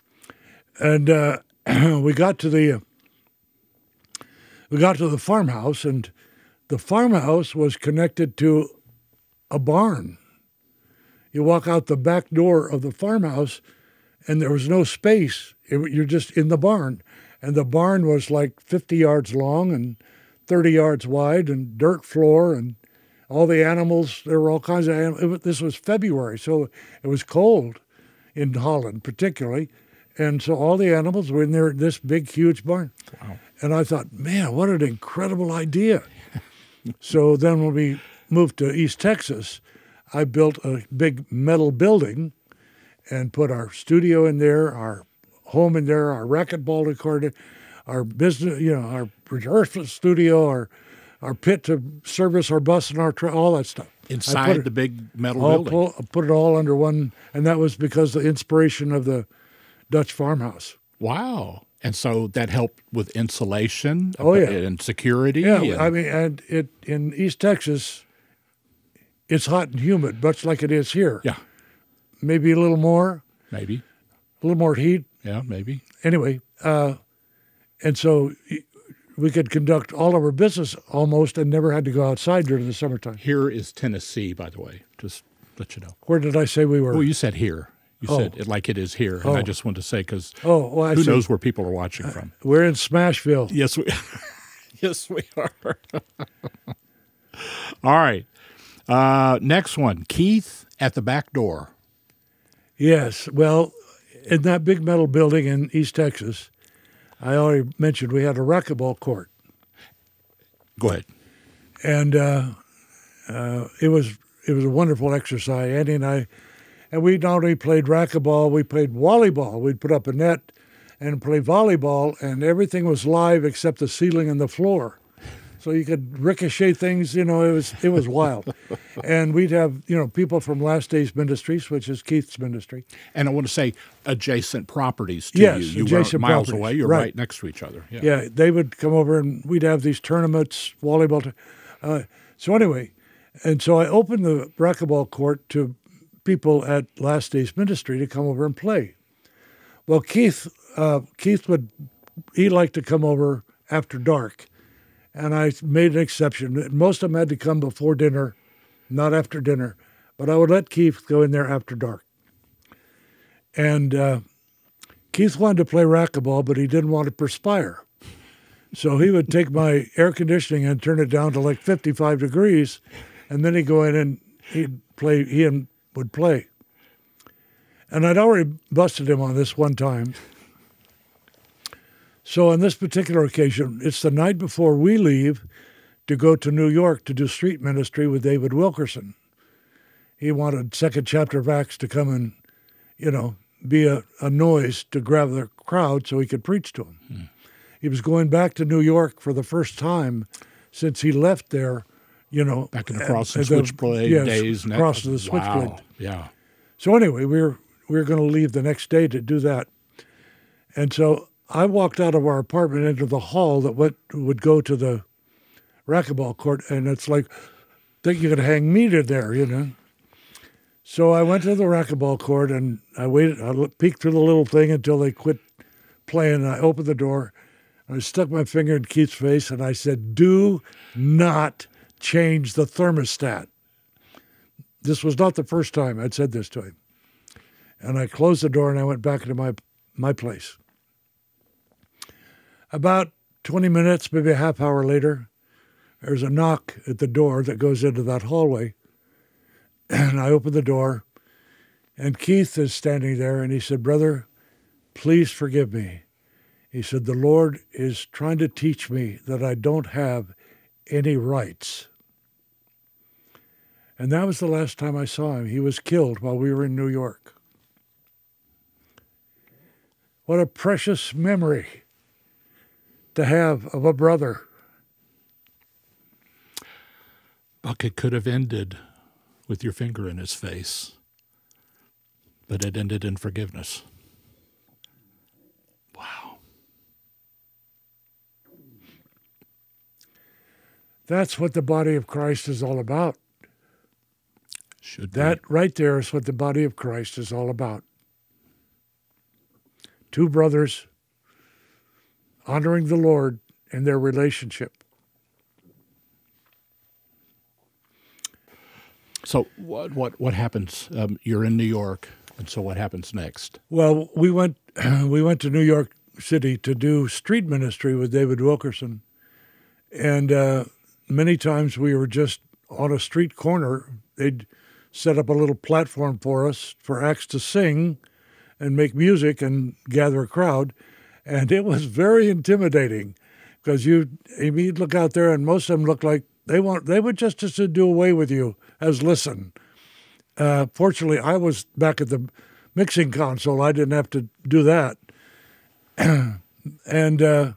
And uh, we got to the we got to the farmhouse, and the farmhouse was connected to a barn. You walk out the back door of the farmhouse, and there was no space. It, you're just in the barn. And the barn was like fifty yards long and thirty yards wide, and dirt floor, and all the animals. There were all kinds of animals. This was February, so it was cold in Holland particularly. And so all the animals were in there, this big, huge barn. Wow. And I thought, man, what an incredible idea. So then when we moved to East Texas, I built a big metal building and put our studio in there, our home in there, our racquetball recorder, our business, you know, our rehearsal studio, our our pit to service our bus and our tra- all that stuff. Inside it, the big metal all building. Pull, put it all under one, and that was because the inspiration of the Dutch farmhouse. Wow. And so that helped with insulation Oh, yeah. and security. Yeah, and, I mean, and it in East Texas, it's hot and humid, much like it is here. yeah, Maybe a little more, maybe. a little more heat. Yeah, maybe. Anyway, uh, and so we could conduct all of our business almost and never had to go outside during the summertime. Here is Tennessee, by the way, just let you know. Where did I say we were? Well, you said here. You Oh. said it like it is here. And Oh. I just wanted to say, because oh, well, I who see. knows where people are watching from. We're in Smashville. Yes, we Yes, we are. All right. Uh, next one, Keith at the back door. Yes. Well, in that big metal building in East Texas, I already mentioned we had a racquetball court. Go ahead. And uh, uh, it was it was a wonderful exercise. Andy and I, and we not only played racquetball, we played volleyball. We'd put up a net and play volleyball, and everything was live except the ceiling and the floor. So you could ricochet things, you know, it was it was wild. And we'd have, you know, people from Last Days Ministries, which is Keith's ministry. And I want to say adjacent properties to yes, you. You adjacent weren't miles properties. away. You're right. right next to each other. Yeah. yeah, they would come over and we'd have these tournaments, volleyball. T- uh, so anyway, and so I opened the racquetball court to people at Last Days Ministry to come over and play. Well, Keith, uh, Keith would, he liked to come over after dark. And I made an exception. Most of them had to come before dinner, not after dinner. But I would let Keith go in there after dark. And uh, Keith wanted to play racquetball, but he didn't want to perspire. So he would take my air conditioning and turn it down to like fifty-five degrees, and then he'd go in and he'd play. He and would play. And I'd already busted him on this one time. So on this particular occasion, it's the night before we leave to go to New York to do street ministry with David Wilkerson. He wanted Second Chapter of Acts to come and, you know, be a, a noise to grab the crowd so he could preach to them. Hmm. He was going back to New York for the first time since he left there, you know. Back in the Cross and the, Switchblade yes, days. And Cross that, of the Switchblade. Wow. Yeah. So anyway, we were, we were going to leave the next day to do that. And so I walked out of our apartment into the hall that went, would go to the racquetball court, and it's like, think you could hang me to there, you know. So I went to the racquetball court, and I waited. I peeked through the little thing until they quit playing, and I opened the door, and I stuck my finger in Keith's face, and I said, do not change the thermostat. This was not the first time I'd said this to him. And I closed the door, and I went back into my my place. About twenty minutes, maybe a half hour later, there's a knock at the door that goes into that hallway. And I open the door, and Keith is standing there, and he said, brother, please forgive me. He said, the Lord is trying to teach me that I don't have any rights. And that was the last time I saw him. He was killed while we were in New York. What a precious memory to have of a brother. Buck, it could have ended with your finger in his face, but it ended in forgiveness. Wow. That's what the body of Christ is all about. Should be. That right there is what the body of Christ is all about. Two brothers honoring the Lord in their relationship. So what what what happens? Um, you're in New York, and so what happens next? Well, we went we went to New York City to do street ministry with David Wilkerson, and uh, many times we were just on a street corner. They'd set up a little platform for us for acts to sing and make music and gather a crowd. And it was very intimidating because you, you'd look out there and most of them looked like they want, they would just, just do away with you as listen. Uh, fortunately, I was back at the mixing console. I didn't have to do that. and uh,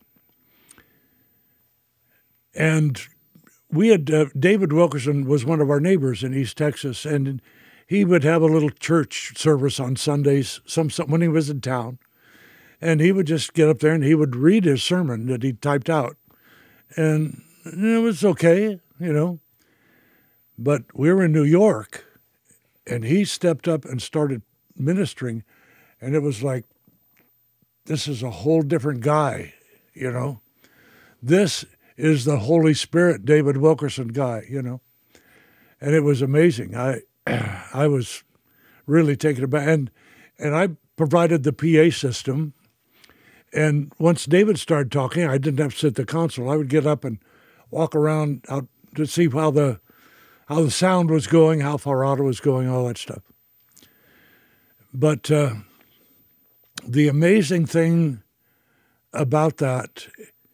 and we had, uh, David Wilkerson was one of our neighbors in East Texas, and he would have a little church service on Sundays some, some when he was in town. And he would just get up there and he would read his sermon that he typed out. And it was okay, you know. But we were in New York, and he stepped up and started ministering. And it was like, this is a whole different guy, you know. This is the Holy Spirit, David Wilkerson guy, you know. And it was amazing. I I was really taken aback. And, and I provided the P A system. And once David started talking, I didn't have to sit at the console. I would get up and walk around out to see how the how the sound was going, how far out it was going, all that stuff. But uh, the amazing thing about that,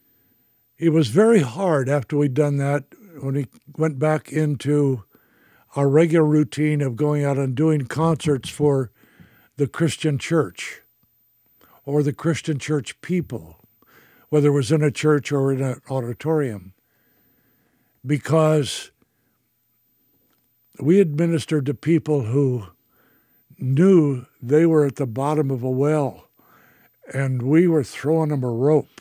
it was very hard after we'd done that, when he went back into our regular routine of going out and doing concerts for the Christian church or the Christian church people, whether it was in a church or in an auditorium, because we administered to people who knew they were at the bottom of a well, and we were throwing them a rope,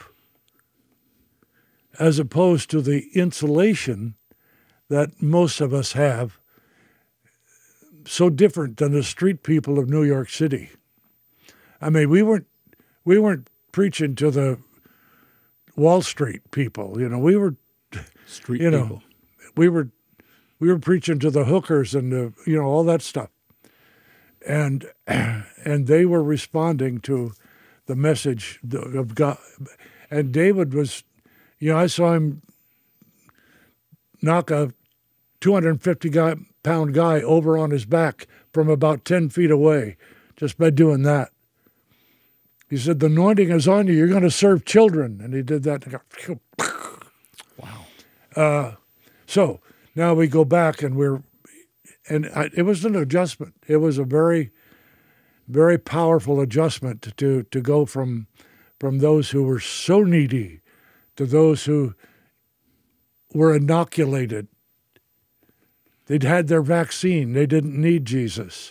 as opposed to the insulation that most of us have, so different than the street people of New York City. I mean, we weren't we weren't preaching to the Wall Street people, you know. We were street you know, people. We were we were preaching to the hookers and the, you know, all that stuff, and and they were responding to the message of God. And David was, you know, I saw him knock a two hundred fifty pound guy over on his back from about ten feet away just by doing that. He said, the anointing is on you. You're going to serve children. And he did that. Wow. Uh, so now we go back and we're, and I, it was an adjustment. It was a very, very powerful adjustment to, to go from, from those who were so needy to those who were inoculated. They'd had their vaccine. They didn't need Jesus.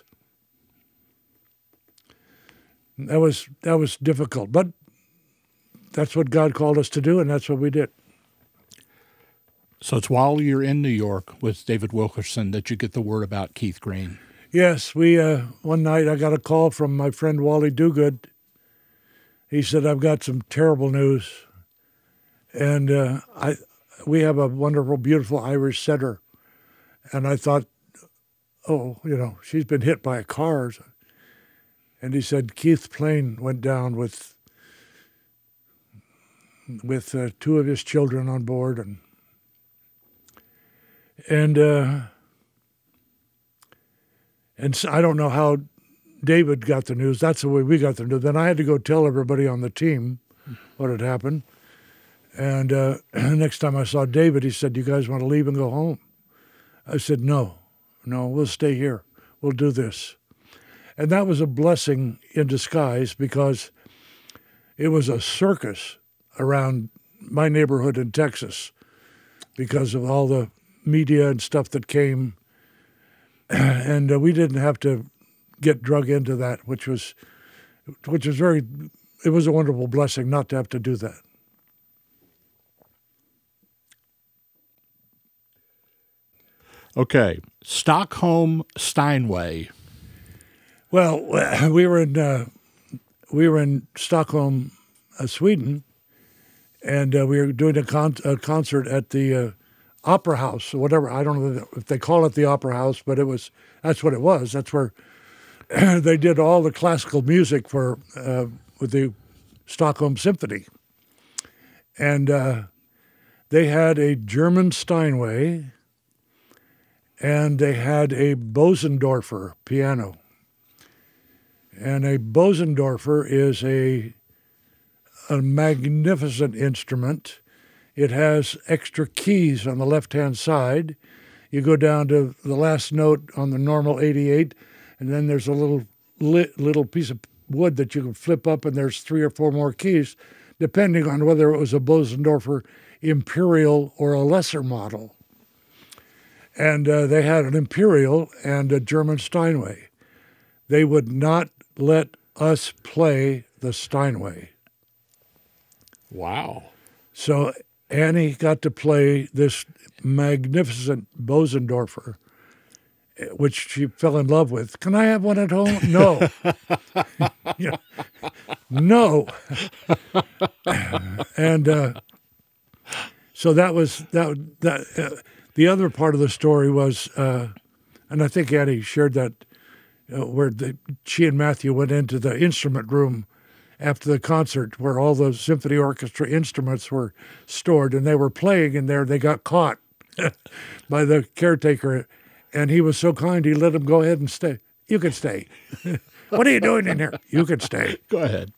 That was that was difficult, but that's what God called us to do, and that's what we did. So it's while you're in New York with David Wilkerson that you get the word about Keith Green. Yes, we uh, one night I got a call from my friend Wally Dogood. He said, "I've got some terrible news," and uh, I we have a wonderful, beautiful Irish setter. And I thought, oh, you know, she's been hit by a car. And he said, Keith's plane went down with with uh, two of his children on board. And and uh, and so I don't know how David got the news. That's the way we got the news. Then I had to go tell everybody on the team what had happened. And uh, next time I saw David, he said, you guys want to leave and go home? I said, no, no, we'll stay here. We'll do this. And that was a blessing in disguise because it was a circus around my neighborhood in Texas because of all the media and stuff that came. And uh, we didn't have to get drug into that, which was, which was very, it was a wonderful blessing not to have to do that. Okay, Stockholm Steinway. Well, we were in uh, we were in Stockholm, uh, Sweden, and uh, we were doing a, con- a concert at the uh, Opera House or whatever. I don't know if they call it the Opera House, but it was that's what it was. That's where they did all the classical music for uh, with the Stockholm Symphony, and uh, they had a German Steinway. And they had a Bosendorfer piano. And a Bosendorfer is a, a magnificent instrument. It has extra keys on the left-hand side. You go down to the last note on the normal eighty-eight, and then there's a little lit, little piece of wood that you can flip up, and there's three or four more keys, depending on whether it was a Bosendorfer Imperial or a lesser model. And uh, they had an Imperial and a German Steinway. They would not let us play the Steinway. Wow. So Annie got to play this magnificent Bosendorfer, which she fell in love with. Can I have one at home? No. Yeah. No. And uh, so that was, that, that uh, the other part of the story was, uh, and I think Annie shared that, uh, where the, she and Matthew went into the instrument room after the concert where all the symphony orchestra instruments were stored, and they were playing in there. They got caught by the caretaker, and he was so kind, he let them go ahead and stay. You can stay. What are you doing in here? You can stay. Go ahead.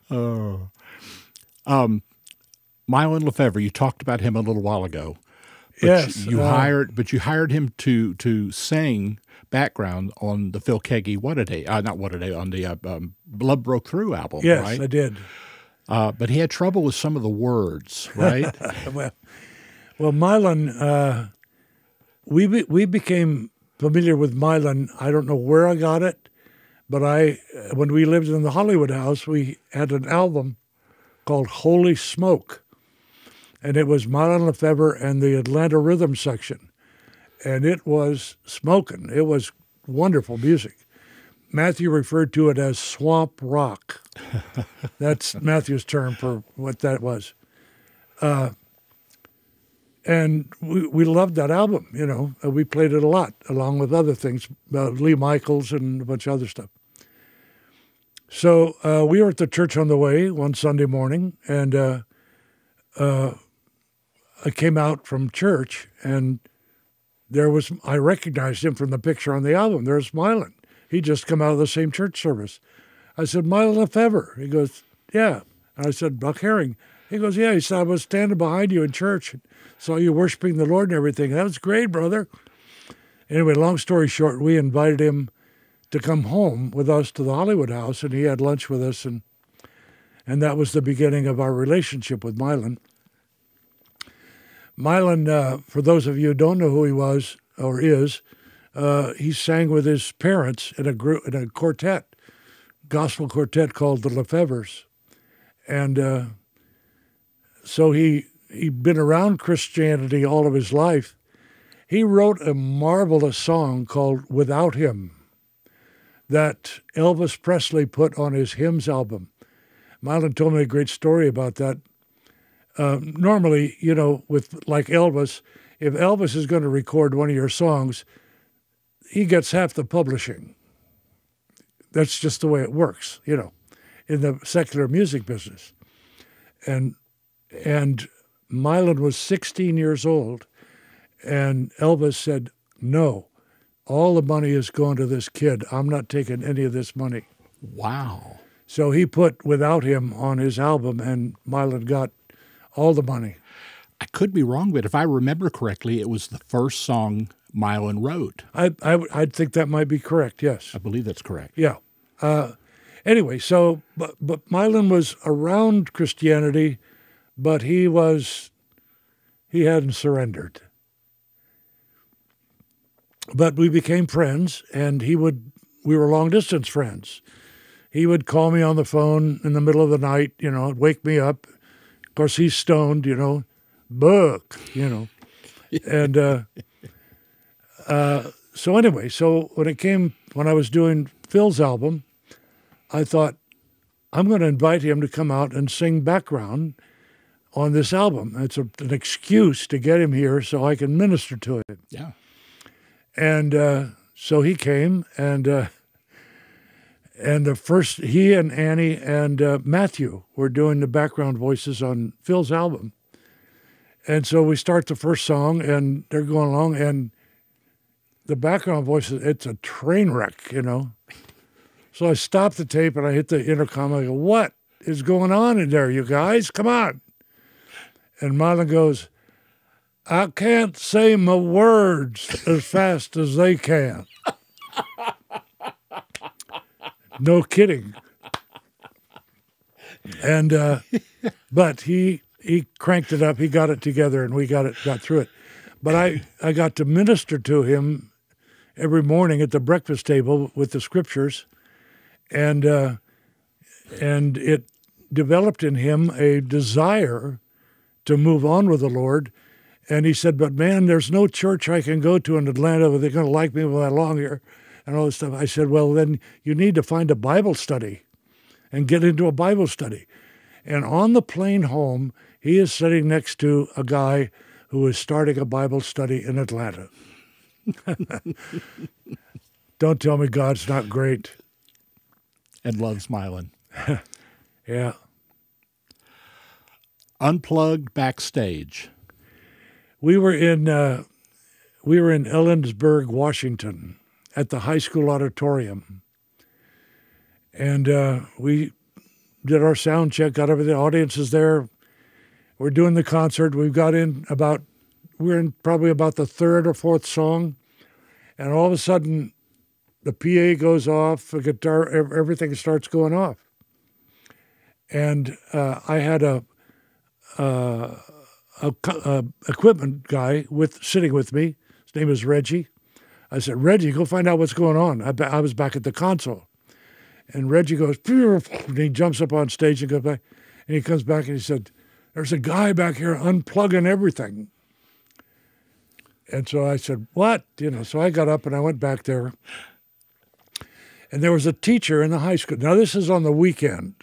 Oh. Um, Mylon Lefevre, you talked about him a little while ago, But Yes, you, you uh, hired, but you hired him to to sing background on the Phil Keaggy What a Day, uh, not What a Day, on the uh, um, Blood Broke Through album, Yes, right? I did. Uh, but he had trouble with some of the words, right? well, well, Milan, uh, we be, we became familiar with Milan. I don't know where I got it, but I when we lived in the Hollywood House, we had an album called Holy Smoke, and it was Milan Lefevre and the Atlanta Rhythm Section, and it was smoking. It was wonderful music. Matthew referred to it as swamp rock. That's Matthew's term for what that was. Uh, and we, we loved that album, you know. Uh, we played it a lot, along with other things, uh, Lee Michaels and a bunch of other stuff. So uh, we were at the Church on the Way one Sunday morning, and uh, uh, I came out from church, and there was, I recognized him from the picture on the album. There's Milan. He'd just come out of the same church service. I said, Milan Lefevre. He goes, yeah. And I said, Buck Herring. He goes, yeah. He said, I was standing behind you in church and saw you worshiping the Lord and everything. That was great, brother. Anyway, long story short, we invited him to come home with us to the Hollywood House, and he had lunch with us, and and that was the beginning of our relationship with Milan. Milan, uh, for those of you who don't know who he was or is, uh, he sang with his parents in a group, in a quartet, gospel quartet called the Lefevres, and uh, so he he'd been around Christianity all of his life. He wrote a marvelous song called "Without Him" that Elvis Presley put on his Hymns album. Milan told me a great story about that. Uh, normally, you know, with like Elvis, if Elvis is going to record one of your songs, he gets half the publishing. That's just the way it works, you know, in the secular music business. And and Milan was sixteen years old, and Elvis said, no, all the money is going to this kid. I'm not taking any of this money. Wow. So he put "Without Him" on his album, and Milan got all the money. I could be wrong, but if I remember correctly, it was the first song Milan wrote. I, I, I think that might be correct, yes. I believe that's correct. Yeah. Uh, anyway, so, but, but Milan was around Christianity, but he was, he hadn't surrendered. But we became friends, and he would, we were long-distance friends. He would call me on the phone in the middle of the night, you know, wake me up. Of course, he's stoned, you know, book, you know. And uh, uh, so anyway, so when it came, when I was doing Phil's album, I thought, I'm going to invite him to come out and sing background on this album. It's a, an excuse to get him here so I can minister to him. Yeah. And uh, so he came, and uh, and the first, he and Annie and uh, Matthew were doing the background voices on Phil's album. And so we start the first song, and they're going along, and the background voices, it's a train wreck, you know. So I stop the tape, and I hit the intercom. I go, what is going on in there, you guys? Come on. And Milan goes, I can't say my words as fast as they can. No kidding. And uh, but he he cranked it up. He got it together, and we got it got through it. But I, I got to minister to him every morning at the breakfast table with the scriptures, and uh, and it developed in him a desire to move on with the Lord. And he said, but man, there's no church I can go to in Atlanta where they're going to like me when I long here and all this stuff. I said, well, then you need to find a Bible study and get into a Bible study. And on the plane home, he is sitting next to a guy who is starting a Bible study in Atlanta. Don't tell me God's not great. And loves Milan. Yeah. Unplugged backstage. We were in uh, we were in Ellensburg, Washington, at the high school auditorium, and uh, we did our sound check. Got everything. The audience is there. We're doing the concert. We've got in about we're in probably about the third or fourth song, and all of a sudden, the P A goes off, the guitar, everything starts going off. And uh, I had a, uh, a, a equipment guy with sitting with me. His name is Reggie. I said, Reggie, go find out what's going on. I, I was back at the console. And Reggie goes, and he jumps up on stage and goes back. And he comes back and he said, there's a guy back here unplugging everything. And so I said, what? You know, so I got up and I went back there. And there was a teacher in the high school. Now, this is on the weekend.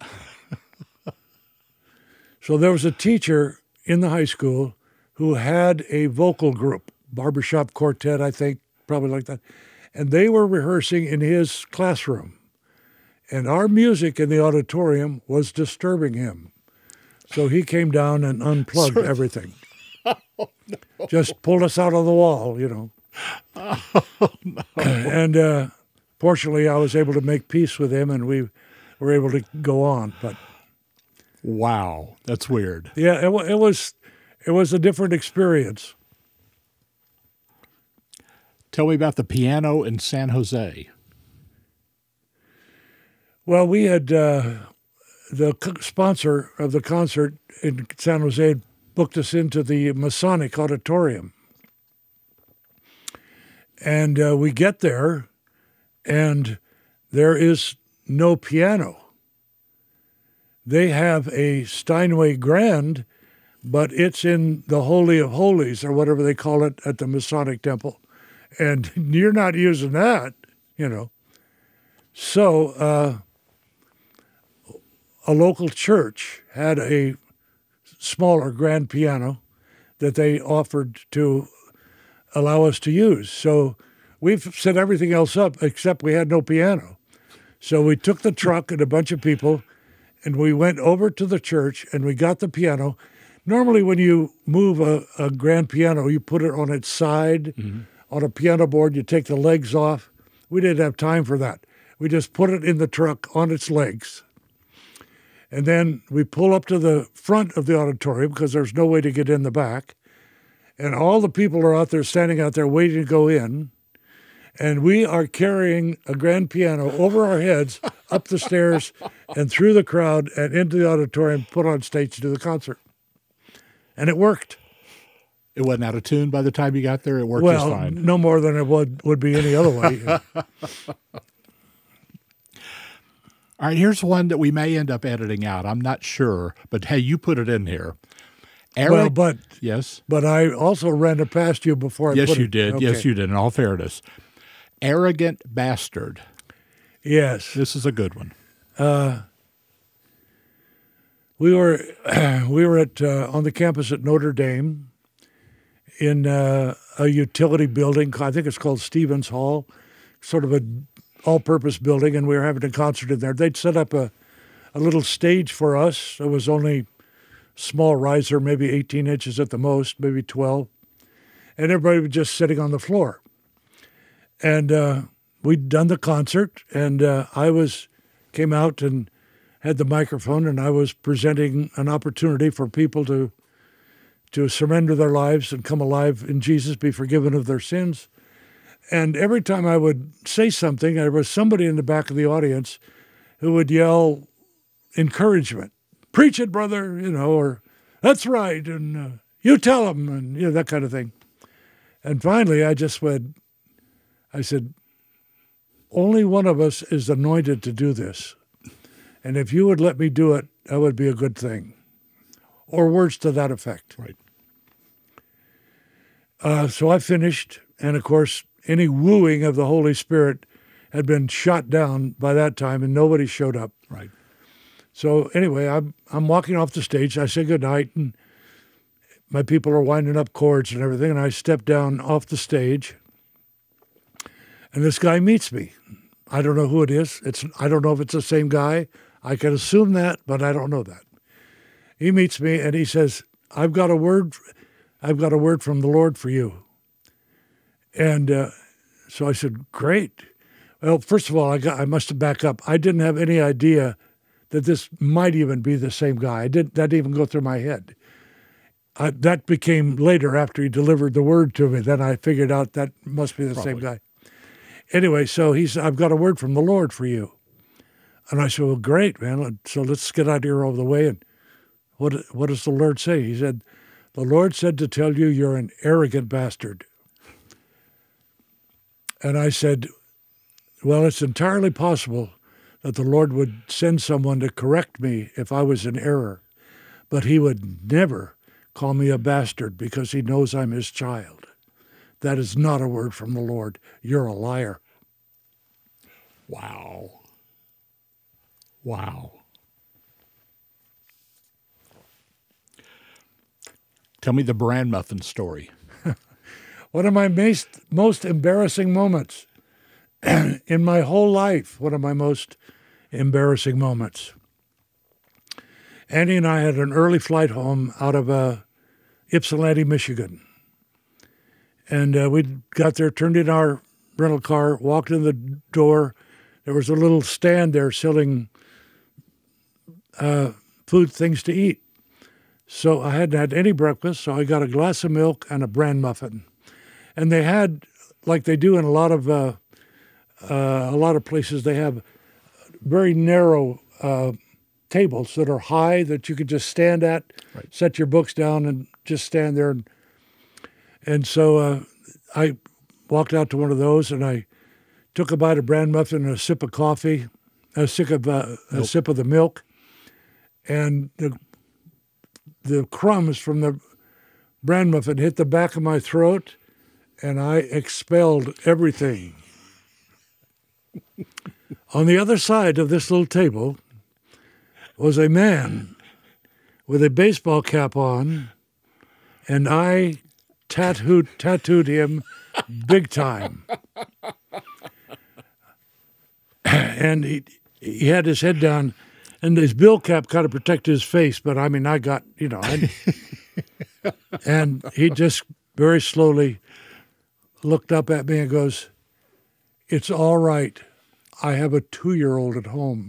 So there was a teacher in the high school who had a vocal group, barbershop quartet, I think, probably like that. And they were rehearsing in his classroom. And our music in the auditorium was disturbing him. So he came down and unplugged Sorry. everything. Oh, no. Just pulled us out of the wall, you know. Oh, no. And uh, fortunately, I was able to make peace with him, and we were able to go on. But wow, that's weird. Yeah, it, it was it was a different experience. Tell me about the piano in San Jose. Well, we had uh, the sponsor of the concert in San Jose had booked us into the Masonic Auditorium. And uh, we get there, and there is no piano. They have a Steinway Grand, but it's in the Holy of Holies, or whatever they call it, at the Masonic Temple. And you're not using that, you know. So uh, a local church had a smaller grand piano that they offered to allow us to use. So we've set everything else up except we had no piano. So we took the truck and a bunch of people, and we went over to the church and we got the piano. Normally when you move a, a grand piano, you put it on its side. Mm-hmm. On a piano board, you take the legs off. We didn't have time for that. We just put it in the truck on its legs. And then we pull up to the front of the auditorium because there's no way to get in the back. And all the people are out there, standing out there waiting to go in. And we are carrying a grand piano over our heads, up the stairs, and through the crowd, and into the auditorium, put on stage to do the concert. And it worked. It wasn't out of tune by the time you got there? It worked well, just fine? No more than it would, would be any other way. All right, here's one that we may end up editing out. I'm not sure, but hey, you put it in here. Eric, well, but yes, but I also ran it past you before I yes, put you it. did. Okay. Yes, you did. In all fairness, Arrogant Bastard. Yes, this is a good one. Uh, we were we were at uh, on the campus at Notre Dame in uh, a utility building. I think it's called Stevens Hall, sort of a all-purpose building, and we were having a concert in there. They'd set up a, a little stage for us. It was only small riser, maybe eighteen inches at the most, maybe twelve. And everybody was just sitting on the floor. And uh, we'd done the concert, and uh, I was came out and had the microphone, and I was presenting an opportunity for people to to surrender their lives and come alive in Jesus, be forgiven of their sins. And every time I would say something, there was somebody in the back of the audience who would yell encouragement. Preach it, brother, you know, or that's right, and uh, you tell them, and you know, that kind of thing. And finally, I just went, I said, only one of us is anointed to do this. And if you would let me do it, that would be a good thing. Or words to that effect. Right. Uh, so I finished, and of course, any wooing of the Holy Spirit had been shot down by that time, and nobody showed up. Right. So anyway, I'm I'm walking off the stage. I say goodnight, and my people are winding up cords and everything, and I step down off the stage, and this guy meets me. I don't know who it is. It's I don't know if it's the same guy. I can assume that, but I don't know that. He meets me, and he says, I've got a word, I've got a word from the Lord for you. And uh, so I said, great. Well, first of all, I got I must have back up. I didn't have any idea that this might even be the same guy. I didn't, that didn't even go through my head. I, that became later after he delivered the word to me. Then I figured out that must be the Probably. same guy. Anyway, so he said, I've got a word from the Lord for you. And I said, well, great, man. So let's get out here over the way. And what, what does the Lord say? He said, the Lord said to tell you you're an arrogant bastard. And I said, well, it's entirely possible that the Lord would send someone to correct me if I was in error. But he would never call me a bastard because he knows I'm his child. That is not a word from the Lord. You're a liar. Wow. Wow. Tell me the bran muffin story. One of my most, most embarrassing moments in my whole life, one of my most embarrassing moments. Annie and I had an early flight home out of uh, Ypsilanti, Michigan. And uh, we got there, turned in our rental car, walked in the door. There was a little stand there selling uh, food, things to eat. So I hadn't had any breakfast, so I got a glass of milk and a bran muffin. And they had, like they do in a lot of uh, uh, a lot of places, they have very narrow uh, tables that are high that you could just stand at, right. Set your books down, and just stand there. And, and so uh, I walked out to one of those, and I took a bite of bran muffin and a sip of coffee, a sip of uh, a nope. sip of the milk, and the the crumbs from the bran muffin hit the back of my throat, and I expelled everything. On the other side of this little table was a man with a baseball cap on, and I tattooed, tattooed him big time. And he, he had his head down, and his bill cap kind of protected his face, but I mean, I got, you know, I, and he just very slowly looked up at me and goes, "It's all right. I have a two-year-old at home."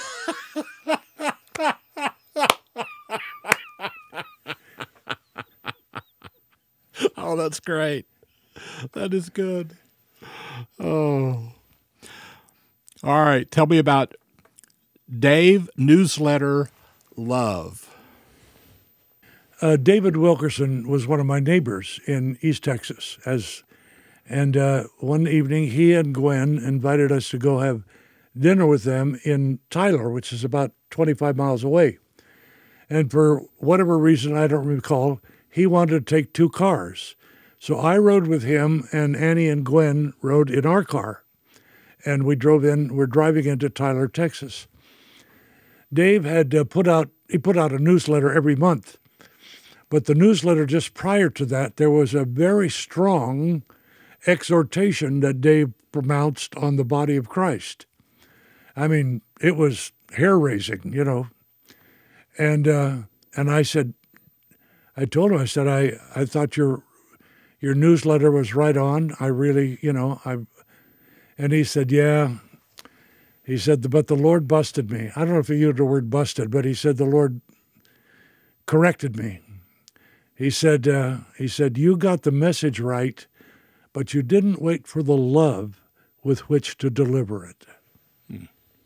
Oh, that's great. That is good. Oh. All right. Tell me about Dave Newsletter Love. Uh, David Wilkerson was one of my neighbors in East Texas, as, and uh, one evening he and Gwen invited us to go have dinner with them in Tyler, which is about twenty-five miles away. And for whatever reason, I don't recall, he wanted to take two cars. So I rode with him, and Annie and Gwen rode in our car. And we drove in, we're driving into Tyler, Texas. Dave had uh, put out, he put out a newsletter every month. But the newsletter just prior to that, there was a very strong exhortation that Dave pronounced on the body of Christ. I mean, it was hair-raising, you know. And uh, and I said, I told him, I said, I, I thought your your newsletter was right on. I really, you know, I. And he said, yeah. He said, but the Lord busted me. I don't know if he used the word busted, but he said the Lord corrected me. He said, uh, he said, you got the message right, but you didn't wait for the love with which to deliver it. Hmm.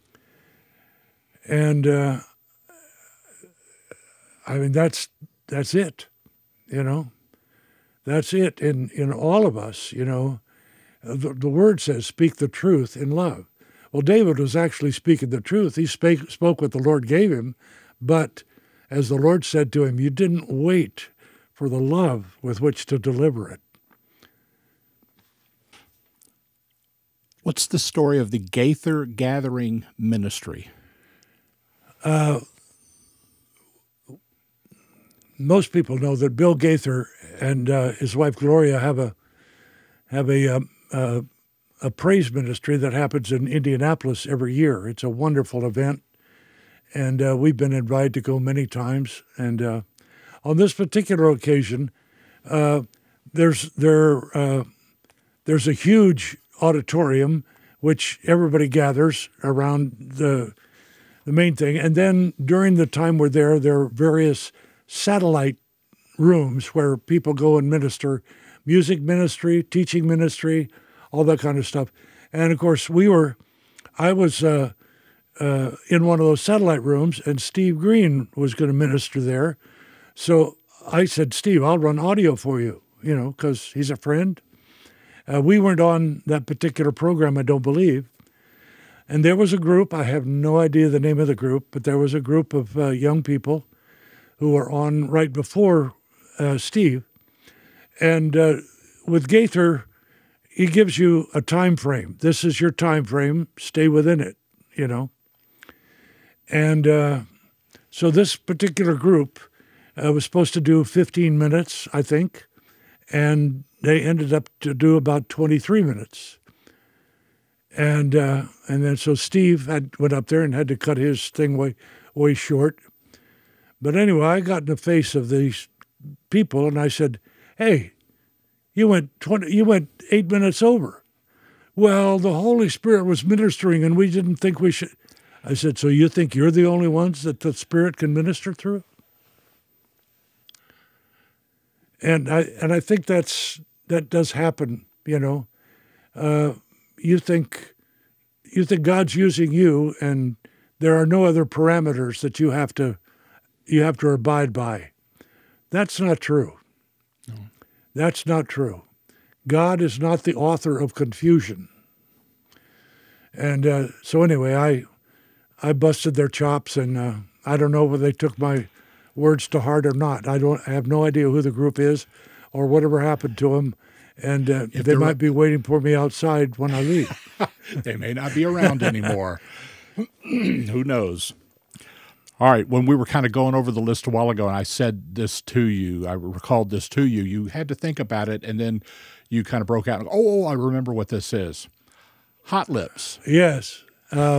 And uh, I mean, that's that's it, you know. That's it in, in all of us, you know. The, the word says, speak the truth in love. Well, David was actually speaking the truth. He spake, spoke what the Lord gave him, but as the Lord said to him, you didn't wait for the love with which to deliver it. What's the story of the Gaither Gathering Ministry? Uh, most people know that Bill Gaither and uh, his wife Gloria have a have a um, uh, a praise ministry that happens in Indianapolis every year. It's a wonderful event, and uh, we've been invited to go many times. And uh, on this particular occasion, uh, there's there uh, there's a huge auditorium which everybody gathers around the the main thing, and then during the time we're there, there are various satellite rooms where people go and minister, music ministry, teaching ministry, all that kind of stuff. And of course, we were, I was uh, uh, in one of those satellite rooms, and Steve Green was going to minister there. So I said, Steve, I'll run audio for you, you know, because he's a friend. Uh, we weren't on that particular program, I don't believe. And there was a group, I have no idea the name of the group, but there was a group of uh, young people who were on right before uh, Steve. And uh, with Gaither, he gives you a time frame. This is your time frame. Stay within it, you know. And uh, so this particular group uh, was supposed to do fifteen minutes, I think, and they ended up to do about twenty-three minutes. And uh, and then so Steve had went up there and had to cut his thing way way short. But anyway, I got in the face of these people, and I said, "Hey, you went twenty, you went eight minutes over." Well, the Holy Spirit was ministering, and we didn't think we should. I said, "So you think you're the only ones that the Spirit can minister through?" And I and I think that's that does happen. You know, uh, you think you think God's using you, and there are no other parameters that you have to you have to abide by. That's not true. No. That's not true. God is not the author of confusion. And uh, so anyway, I I busted their chops, and uh, I don't know whether they took my words to heart or not. I don't I have no idea who the group is or whatever happened to them. And uh, they might be waiting for me outside when I leave. They may not be around anymore. Who knows? All right, when we were kind of going over the list a while ago, and I said this to you, I recalled this to you, you had to think about it, and then you kind of broke out, and, oh, I remember what this is. Hot Lips. Yes. Uh,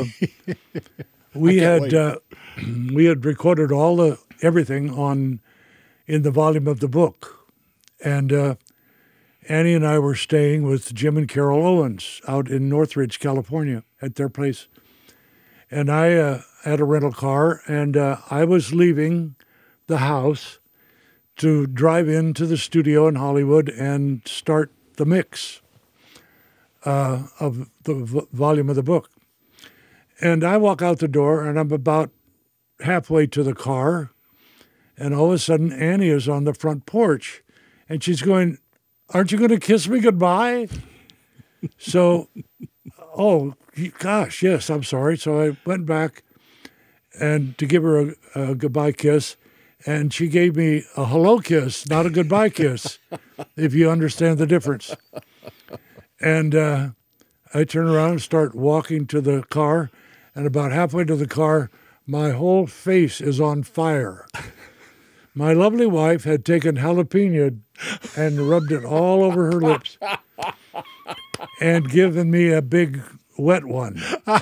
we had uh, we had recorded all the everything on in the volume of the book, and uh, Annie and I were staying with Jim and Carol Owens out in Northridge, California, at their place, and I uh, had a rental car, and uh, I was leaving the house to drive into the studio in Hollywood and start the mix uh, of the v- volume of the book. And I walk out the door, and I'm about halfway to the car, and all of a sudden Annie is on the front porch, and she's going, "Aren't you going to kiss me goodbye?" So, oh, gosh, yes, I'm sorry. So I went back and to give her a, a goodbye kiss, and she gave me a hello kiss, not a goodbye kiss, if you understand the difference. And uh, I turn around and start walking to the car, and about halfway to the car, my whole face is on fire. My lovely wife had taken jalapeno and rubbed it all over her lips and given me a big wet one.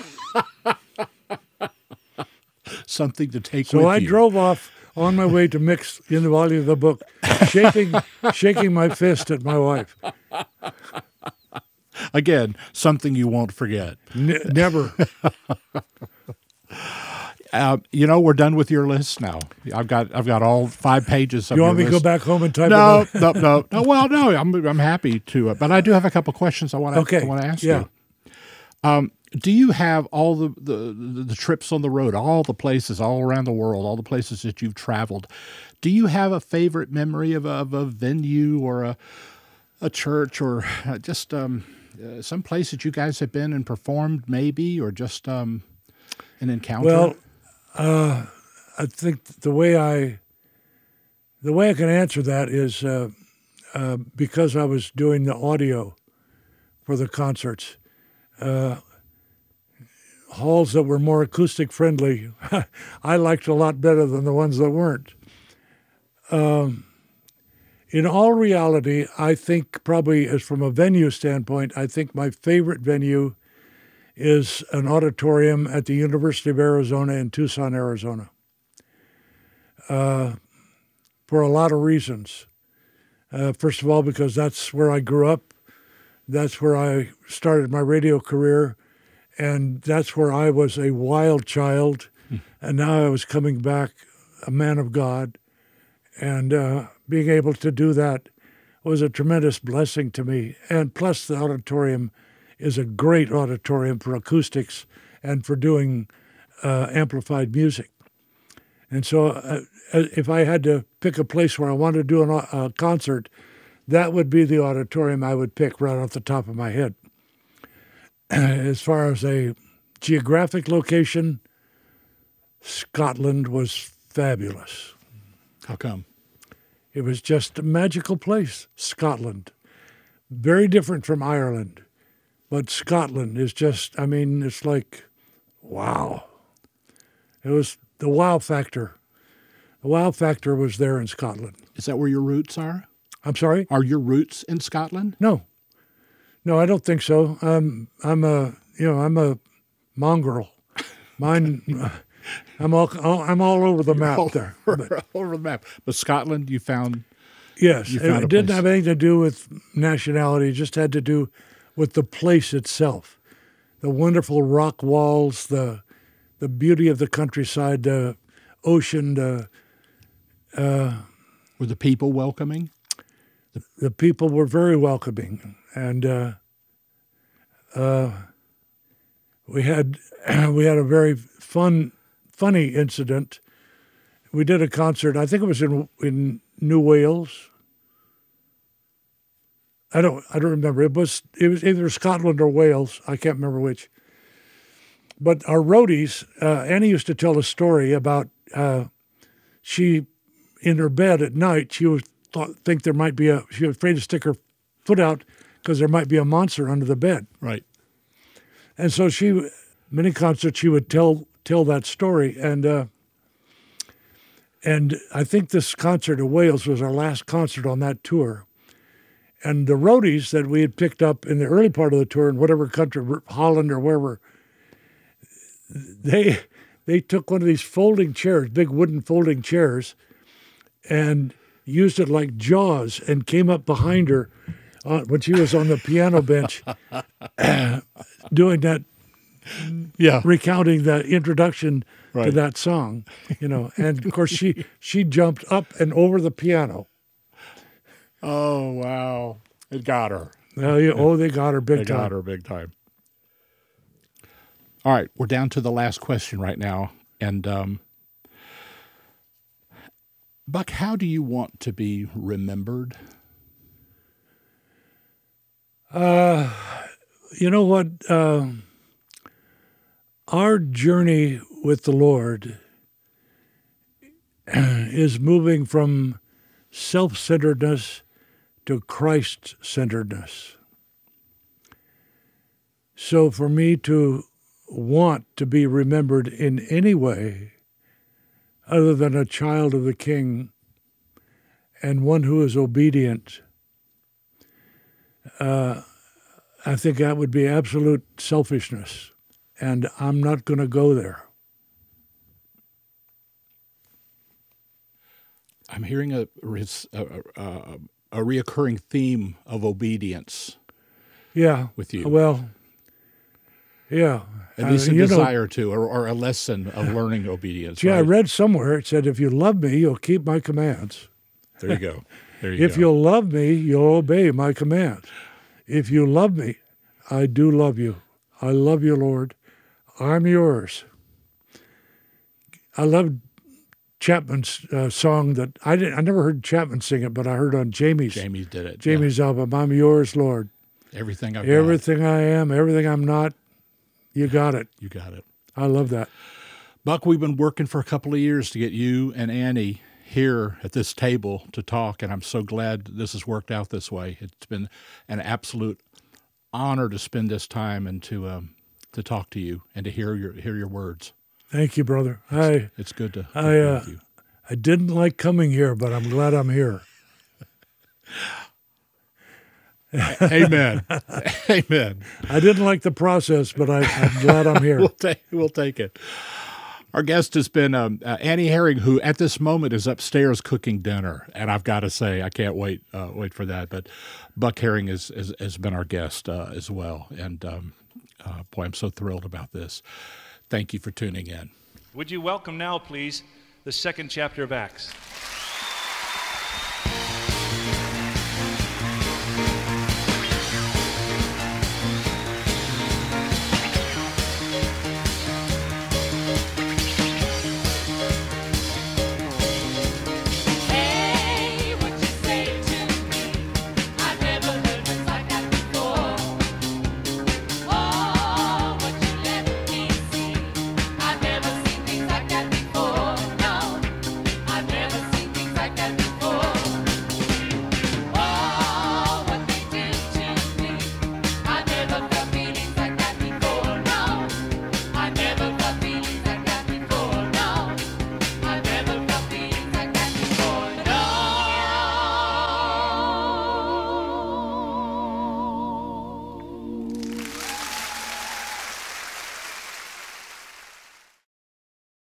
Something to take so with I you. drove off on my way to mix in the volume of the book, shaking, shaking my fist at my wife. Again, something you won't forget. N- never. Uh, you know, we're done with your list now. I've got I've got all five pages of You your want me list. to go back home and type No, it no, no, no. Well, no, I'm I'm happy to, uh, but I do have a couple questions I want to Okay. I want to ask Yeah. you. Um, do you have all the, the the the trips on the road, all the places all around the world, all the places that you've traveled? Do you have a favorite memory of a, of a venue or a a church or just um, uh, some place that you guys have been and performed, maybe, or just um, an encounter? Well, uh, I think the way I the way I can answer that is uh, uh, because I was doing the audio for the concerts. Uh, halls that were more acoustic friendly, I liked a lot better than the ones that weren't. Um, in all reality, I think probably as from a venue standpoint, I think my favorite venue is an auditorium at the University of Arizona in Tucson, Arizona, uh, for a lot of reasons. Uh, first of all, because that's where I grew up. That's where I started my radio career, and that's where I was a wild child, and now I was coming back a man of God. And uh, being able to do that was a tremendous blessing to me. And plus, the auditorium is a great auditorium for acoustics and for doing uh, amplified music. And so uh, if I had to pick a place where I wanted to do an, a concert, that would be the auditorium I would pick right off the top of my head. As far as a geographic location, Scotland was fabulous. How come? It was just a magical place, Scotland. Very different from Ireland. But Scotland is just, I mean, it's like, wow. It was the wow factor. The wow factor was there in Scotland. Is that where your roots are? I'm sorry? Are your roots in Scotland? No. No, I don't think so. I'm, I'm a, you know, I'm a mongrel. Mine, I'm all, I'm all over the map all there. Over, But, all over the map. But Scotland, you found. yes, you it, found it a didn't place. have anything to do with nationality. It just had to do with the place itself. The wonderful rock walls, the the beauty of the countryside, the ocean, the Were the people welcoming? the people were very welcoming, and uh, uh, we had we had a very fun, funny incident. We did a concert. I think it was in in New Wales. I don't I don't remember. It was it was either Scotland or Wales. I can't remember which. But our roadies, uh, Annie used to tell a story about uh, she in her bed at night. She would thought, think there might be a. She was afraid to stick her foot out because there might be a monster under the bed. Right. And so she, many concerts, she would tell tell that story. And uh, and I think this concert in Wales was our last concert on that tour. And the roadies that we had picked up in the early part of the tour in whatever country, Holland or wherever, they they took one of these folding chairs, big wooden folding chairs, and used it like jaws and came up behind her uh, when she was on the piano bench doing that, Yeah. recounting the introduction to Right. that song, you know. And of course, she she jumped up and over the piano. Oh, wow. It got her. Uh, yeah, oh, they got her big They time. got her big time. All right, we're down to the last question right now. And, um, Buck, how do you want to be remembered? You know what? Uh, our journey with the Lord is moving from self-centeredness to Christ-centeredness. So for me to want to be remembered in any way other than a child of the King and one who is obedient, uh, I think that would be absolute selfishness, and I'm not going to go there. I'm hearing a, a, a, a reoccurring theme of obedience Yeah. with you. Well, yeah. At least Uh, a you know, desire to, or, or a lesson of learning obedience. gee, I right? read somewhere, it said, if you love me, you'll keep my commands. There you go. There you If go. you'll love me, you'll obey my commands. If you love me, I do love you. I love you, Lord. I'm yours. I love Chapman's uh, song that I didn't. I never heard Chapman sing it, but I heard on Jamie's Jamie did it. Jamie's album. I'm yours, Lord. Yeah. Everything I've Everything I am, everything I'm not, you got it. got. You got it. I love that. Buck, we've been working for a couple of years to get you and Annie here at this table to talk, and I'm so glad this has worked out this way. It's been an absolute honor to spend this time and to um, to talk to you and to hear your hear your words. Thank you, brother. I It's good to I be uh, with you. I didn't like coming here, but I'm glad I'm here. Amen. Amen. I didn't like the process, but I, I'm glad I'm here. We'll take we'll take it. Our guest has been um, uh, Annie Herring, who at this moment is upstairs cooking dinner, and I've got to say I can't wait uh, wait for that. But Buck Herring is, is, has been our guest uh, as well, and um, uh, boy, I'm so thrilled about this. Thank you for tuning in. Would you welcome now, please, the second chapter of Acts?